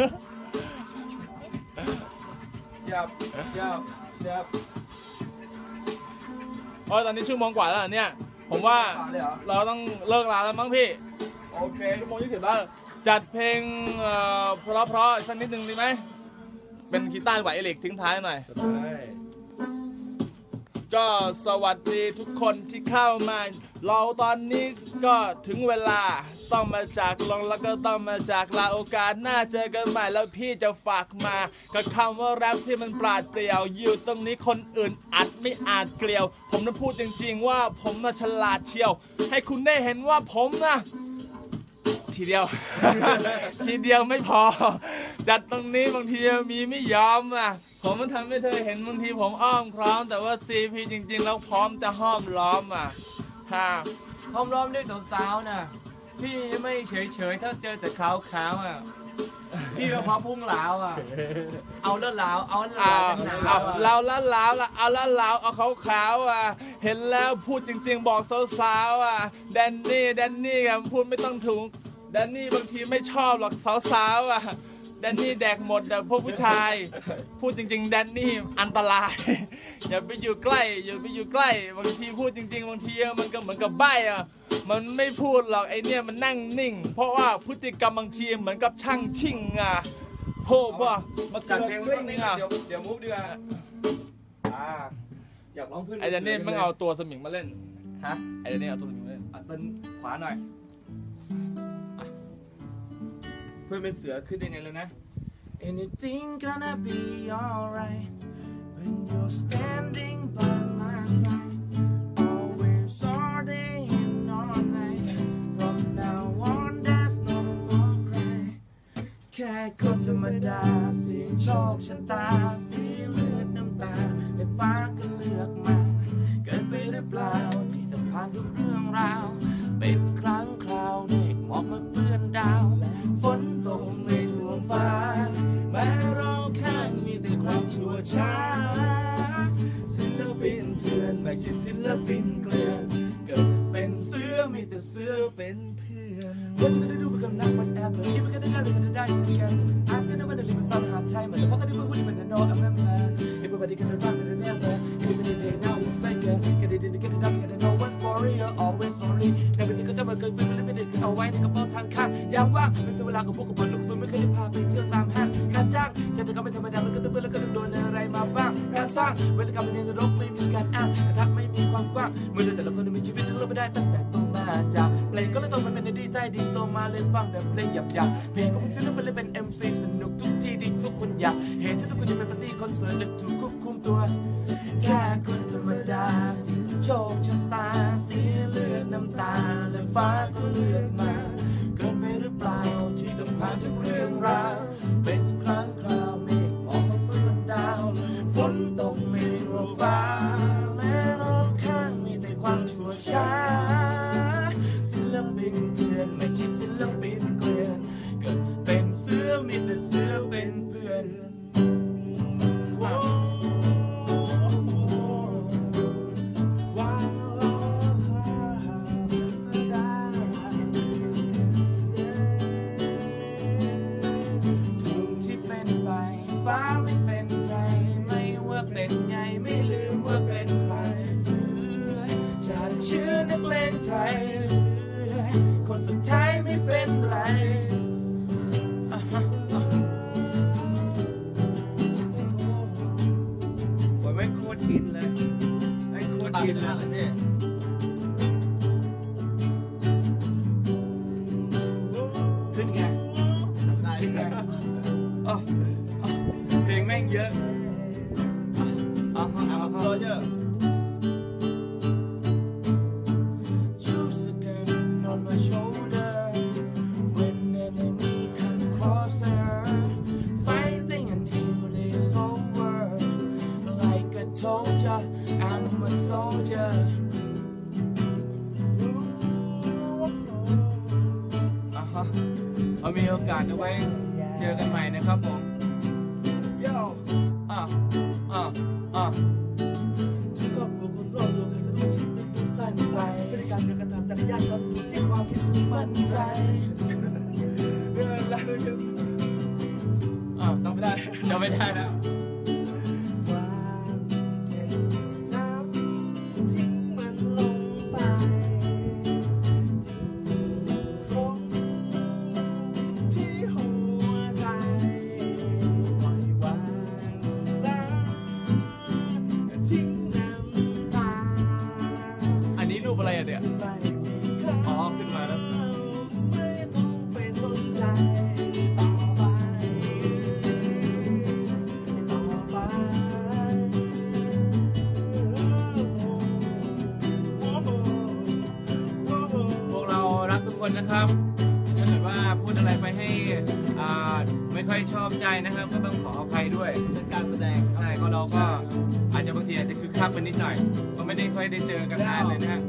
จับจับจับโอ้ยตอนนี้ชั่วโมงกว่าแล้วเนี่ยผมว่าเลยเหรอเราต้องเลิกลาแล้วมั้งพี่โอเคชั่วโมงยี่สิบแล้วจัดเพลงเอ่อเพราะๆสักนิดนึงดีไหมเป็นกีตาร์ไหวเอเล็กทิ้งท้ายหน่อยสบายก็สวัสดีทุกคนที่เข้ามา เราตอนนี้ก็ถึงเวลาต้องมาจากลงแล้วก็ต้องมาจากลาโอกาสหน้าเจอกันใหม่แล้วพี่จะฝากมากับคำว่าแรปที่มันปราดเปรียวอยู่ตรงนี้คนอื่นอัดไม่อาจเกลียว ผมนั้นพูดจริงๆว่าผมน่ะฉลาดเชียว ให้คุณได้เห็นว่าผมนะทีเดียว ทีเดียวไม่พอ จัดตรงนี้บางทีมีไม่ยอมอ่ะผมมันทำให้เธอเห็นบางทีผมอ้อมค้อมแต่ว่าซีพีจริงๆแล้วพร้อมจะห้อมล้อมอ่ะฮะห้อมล้อมด้วยสาวๆนะพี่ไม่เฉยๆถ้าเจอแต่ขาวๆอ่ะพี่ก็พอพุ่งเหลาอ่ะเอาแล้วเหลาเอาแล้วเหอ้าลาว กันหนาวอ้าวอ่ะเราละลาวละเอาละลาวเอาเขาขาวๆอ่ะเห็นแล้วพูดจริงๆบอกสาวๆอ่ะแดนนี่แดนนี่อ่ะพูดไม่ต้องถูกแดนนี่บางทีไม่ชอบหรอกสาวๆอ่ะแดนนี่แดกหมดอ่ะพวกผู้ชายพูดจริงๆแดนนี่อันตราย อย่าไปอยู่ใกล้อย่าไปอยู่ใกล้บางทีพูดจริงๆบางทีมันก็เหมือนกับใบ้อ่ะมันไม่พูดหรอกไอเนี่ยมันนั่งนิ่ง เพราะว่าพฤติกรรมบางทีเหมือนกับช่างชิ่งอ่ะโหว่ามาจัเกิดดเพลงเรื่องนี้อ่ะเดี๋ยวเดี๋ยวมุกดีกว่าอ่าอยากร้องเพื่อนไอเดนนี่มึงเอาตัวสมิงมาเล่นฮะไอเดนนี่เอาตัวสมิงมาเล่นอ่ะเต้นขวาหน่อยอ่ะเพื่อนเป็นเสือขึ้นยังไงเลยนะ Anything gonna be alright when you're standing by my side. Always all day and all night. From now on, there's no more cry. แค่คนธรรมดาเสียงโชคชะตาสีเลือดน้ำตาในฟ้าก็เลือกมา เกิดไปหรือเปล่าที่จะผ่านทุกเรื่องราว เป็นครั้งคราวเมฆหมอกมาเปื้อนดาว ฝนตกไม่ทั่วฟ้า แม้เราข้างมีแต่ความชั่วช้าศิลปินเถื่อนไม่ใช่ศิลปินเกลื่อนเกิดเป็นเสือมีแต่เสือเป็นเพื่อน What you gonna do become not whatever If you're gonna die we're gonna die together Ask gonna wanna live in some hard time But the fuck I do we live in no I remember Everybody gonna run but never Even in the day now it's better Get it in get it up get it know what's for real always sorry แต่วันนี้ก็จะมาเกิดเป็นไม่ได้เอาไว้ในกระเป๋าทางข้างยามว่างเป็นเวลาของพวกกับบอลลูกซูไม่เคยได้พาไปเที่ยวตามห้างการจ้างจะทำก็ไม่ธรรมดามันก็ต้องเบื่อแล้วก็ต้องโดนอะไรมาบ้างการสร้างเวลากรรมในนรกไม่มีการอ้างกระทะไม่มีความกว้างเมื่อแต่ละคนมีชีวิตที่เราไม่ได้ตั้งแต่โตมาจากเพลงก็เลยต้องมาเป็นดีใต้ดินโตมาเล่นฟังแต่เพลงหยาบๆเพลงของศิลปินเลยเป็น เอ็ม ซี สนุกทุกที่ดีทุกคนอยากเห็นที่ทุกคนจะเป็นปาร์ตี้คอนเสิร์ตและถูกควบคุมตัวแค่คนธรรมดาสิโชคชะตาเสียเลือดน้ำตาและฟ้าก็เลือดมาเกินไปหรือเปล่าที่ต้องผ่านทุกเรื่องราวเป็นครั้งคราวเมฆหมอกมาเปื้อนดาวฝนตกไม่ทั่วฟ้าแม้รอบข้างมีแต่ความชั่วช้าศิลปินเถื่อนไม่ใช่ศิลปินเกลื่อนเกิดเป็นเสือมีแต่เสือเป็นเพื่อนฟ้าไม่เป็นใจไม่ว่าเป็นไงไม่ลืมว่าเป็นใครเสือชาติเชื้อนักเลงไทยคนสุดท้ายไม่เป็นไรอ่ะฮะอ่ะโอ้ยไม่โคตรอินเลยไม่โคตรอินเลยขึ้นไงขึ้นไงอ๋อเพลงแม่งเยอะอ่ะฮะอ่ะฮะ Soldier Use a gun on my shoulder when enemy come closer fighting until it's over like I told ya I'm a soldier อ่ะฮะเอามีโอกาสเอาไว้เจอกันใหม่นะครับผมอ่ะอ่ะอ่ะที่ครอบครัวคนรอบตัวใครก็รู้ชีวิตมันสั้นไปพฤติกรรมเดียวกันทำจักรยานยนต์ที่ความคิดที่มั่นใจเดินแล้วกันอ่ะจำไม่ได้จำไม่ได้แล้วความเจ็บช้ำทิ้งมันลงไปตรงที่หัวใจปล่อยวางซะทิ้งน้ำตาอันนี้รูปอะไรอ่ะเนี่ยที่ไม่มีค่าอ๋อขึ้นมาแล้วไม่ต้องไปสนใจต่อไปต่อไปพวกเรารักทุกคนนะครับ ถ้าเกิดว่าพูดอะไรไปให้อ่าไม่ค่อยชอบใจนะครับ ก็ต้องขออภัยด้วยเป็นการแสดงครับใช่ก็เราก็อาจจะบางทีอาจจะคึกคักไปนิดหน่อย ก็ไม่ได้ค่อยได้เจอกันนานเลยนะฮะ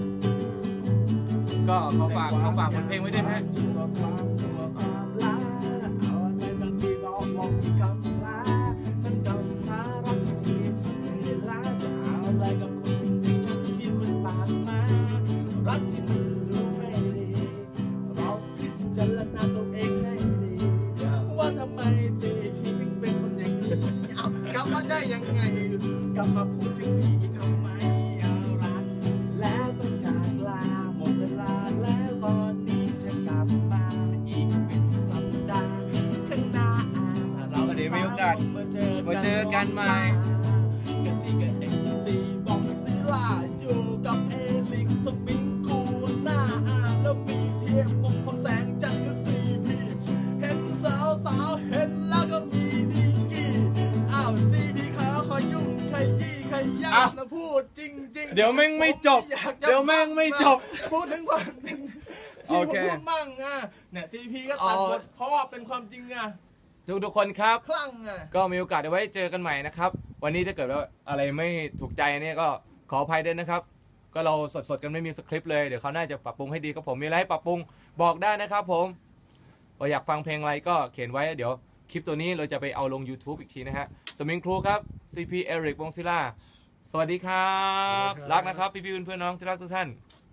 ก็ขอฝากขอฝากบทเพลงไว้ด้วยนะฮะชั่วความชั่วความลาเอาอะไรบางทีบอกบอกที่กำลามันกำพารักที่สุดเวลาจะเอาอะไรกับคนอย่างฉันที่มันปากมารักที่มันดูไม่ดีเราพิจารณาตัวเองให้ดีว่าทำไมสิพี่ถึงเป็นคนอย่างนี้เอากลับมาได้ยังไงกลับมาพูดถึงพี่ทำไมเอารักแล้วต้องจากลาหมดเวลาแล้วตอนนี้จะกลับมาอีกเป็นสัปดาห์ข้างหน้าถ้าเราเดี๋ยวมีโอกาสมาเจอมาเจอกันใหม่กันที่กับเอ็นซีบองซิล่าอยู่กับเอลิกสมิงกูหน้าอ่านแล้วมีเทียมมงคลแสงจันทร์กับซีพีเห็นสาวสาวเห็นแล้วก็มีดีกี่อ้าวซีพีเขาขอยุ่งขยี้ขย้าอ้าวแล้วพูดจริงๆเดี๋ยวแม่งไม่จบผอยากจะเดี๋ยวแม่งไม่จบพูดถึงความจริงที่โอผมเคพูดมั่งอ่ะเนี่ยทีพีก็ตัดอ๋อบทเพราะว่าเป็นความจริงอ่ะทุกทุกๆคนครับคลั่งอ่ะก็มีโอกาสได้ไว้เจอกันใหม่นะครับ วันนี้ถ้าเกิดว่าอะไรไม่ถูกใจเนี่ยก็ขออภัยด้วยนะครับ ก็เราสดๆกันไม่มีสคริปต์เลย เดี๋ยวเขาวหน่าจะปรับปรุงให้ดีครับผมมีอะไรให้ปรับปรุงบอกได้นะครับผมว่าอยากฟังเพลงอะไรก็เขียนไว้เดี๋ยวคลิปตัวนี้เราจะไปเอาลง YouTube อีกทีนะฮะสมิงครูครับ ซี พี เอริกวงศิลาสวัสดีครับ รักนะครับพี่ๆเพื่อนๆน้องที่รักทุกท่าน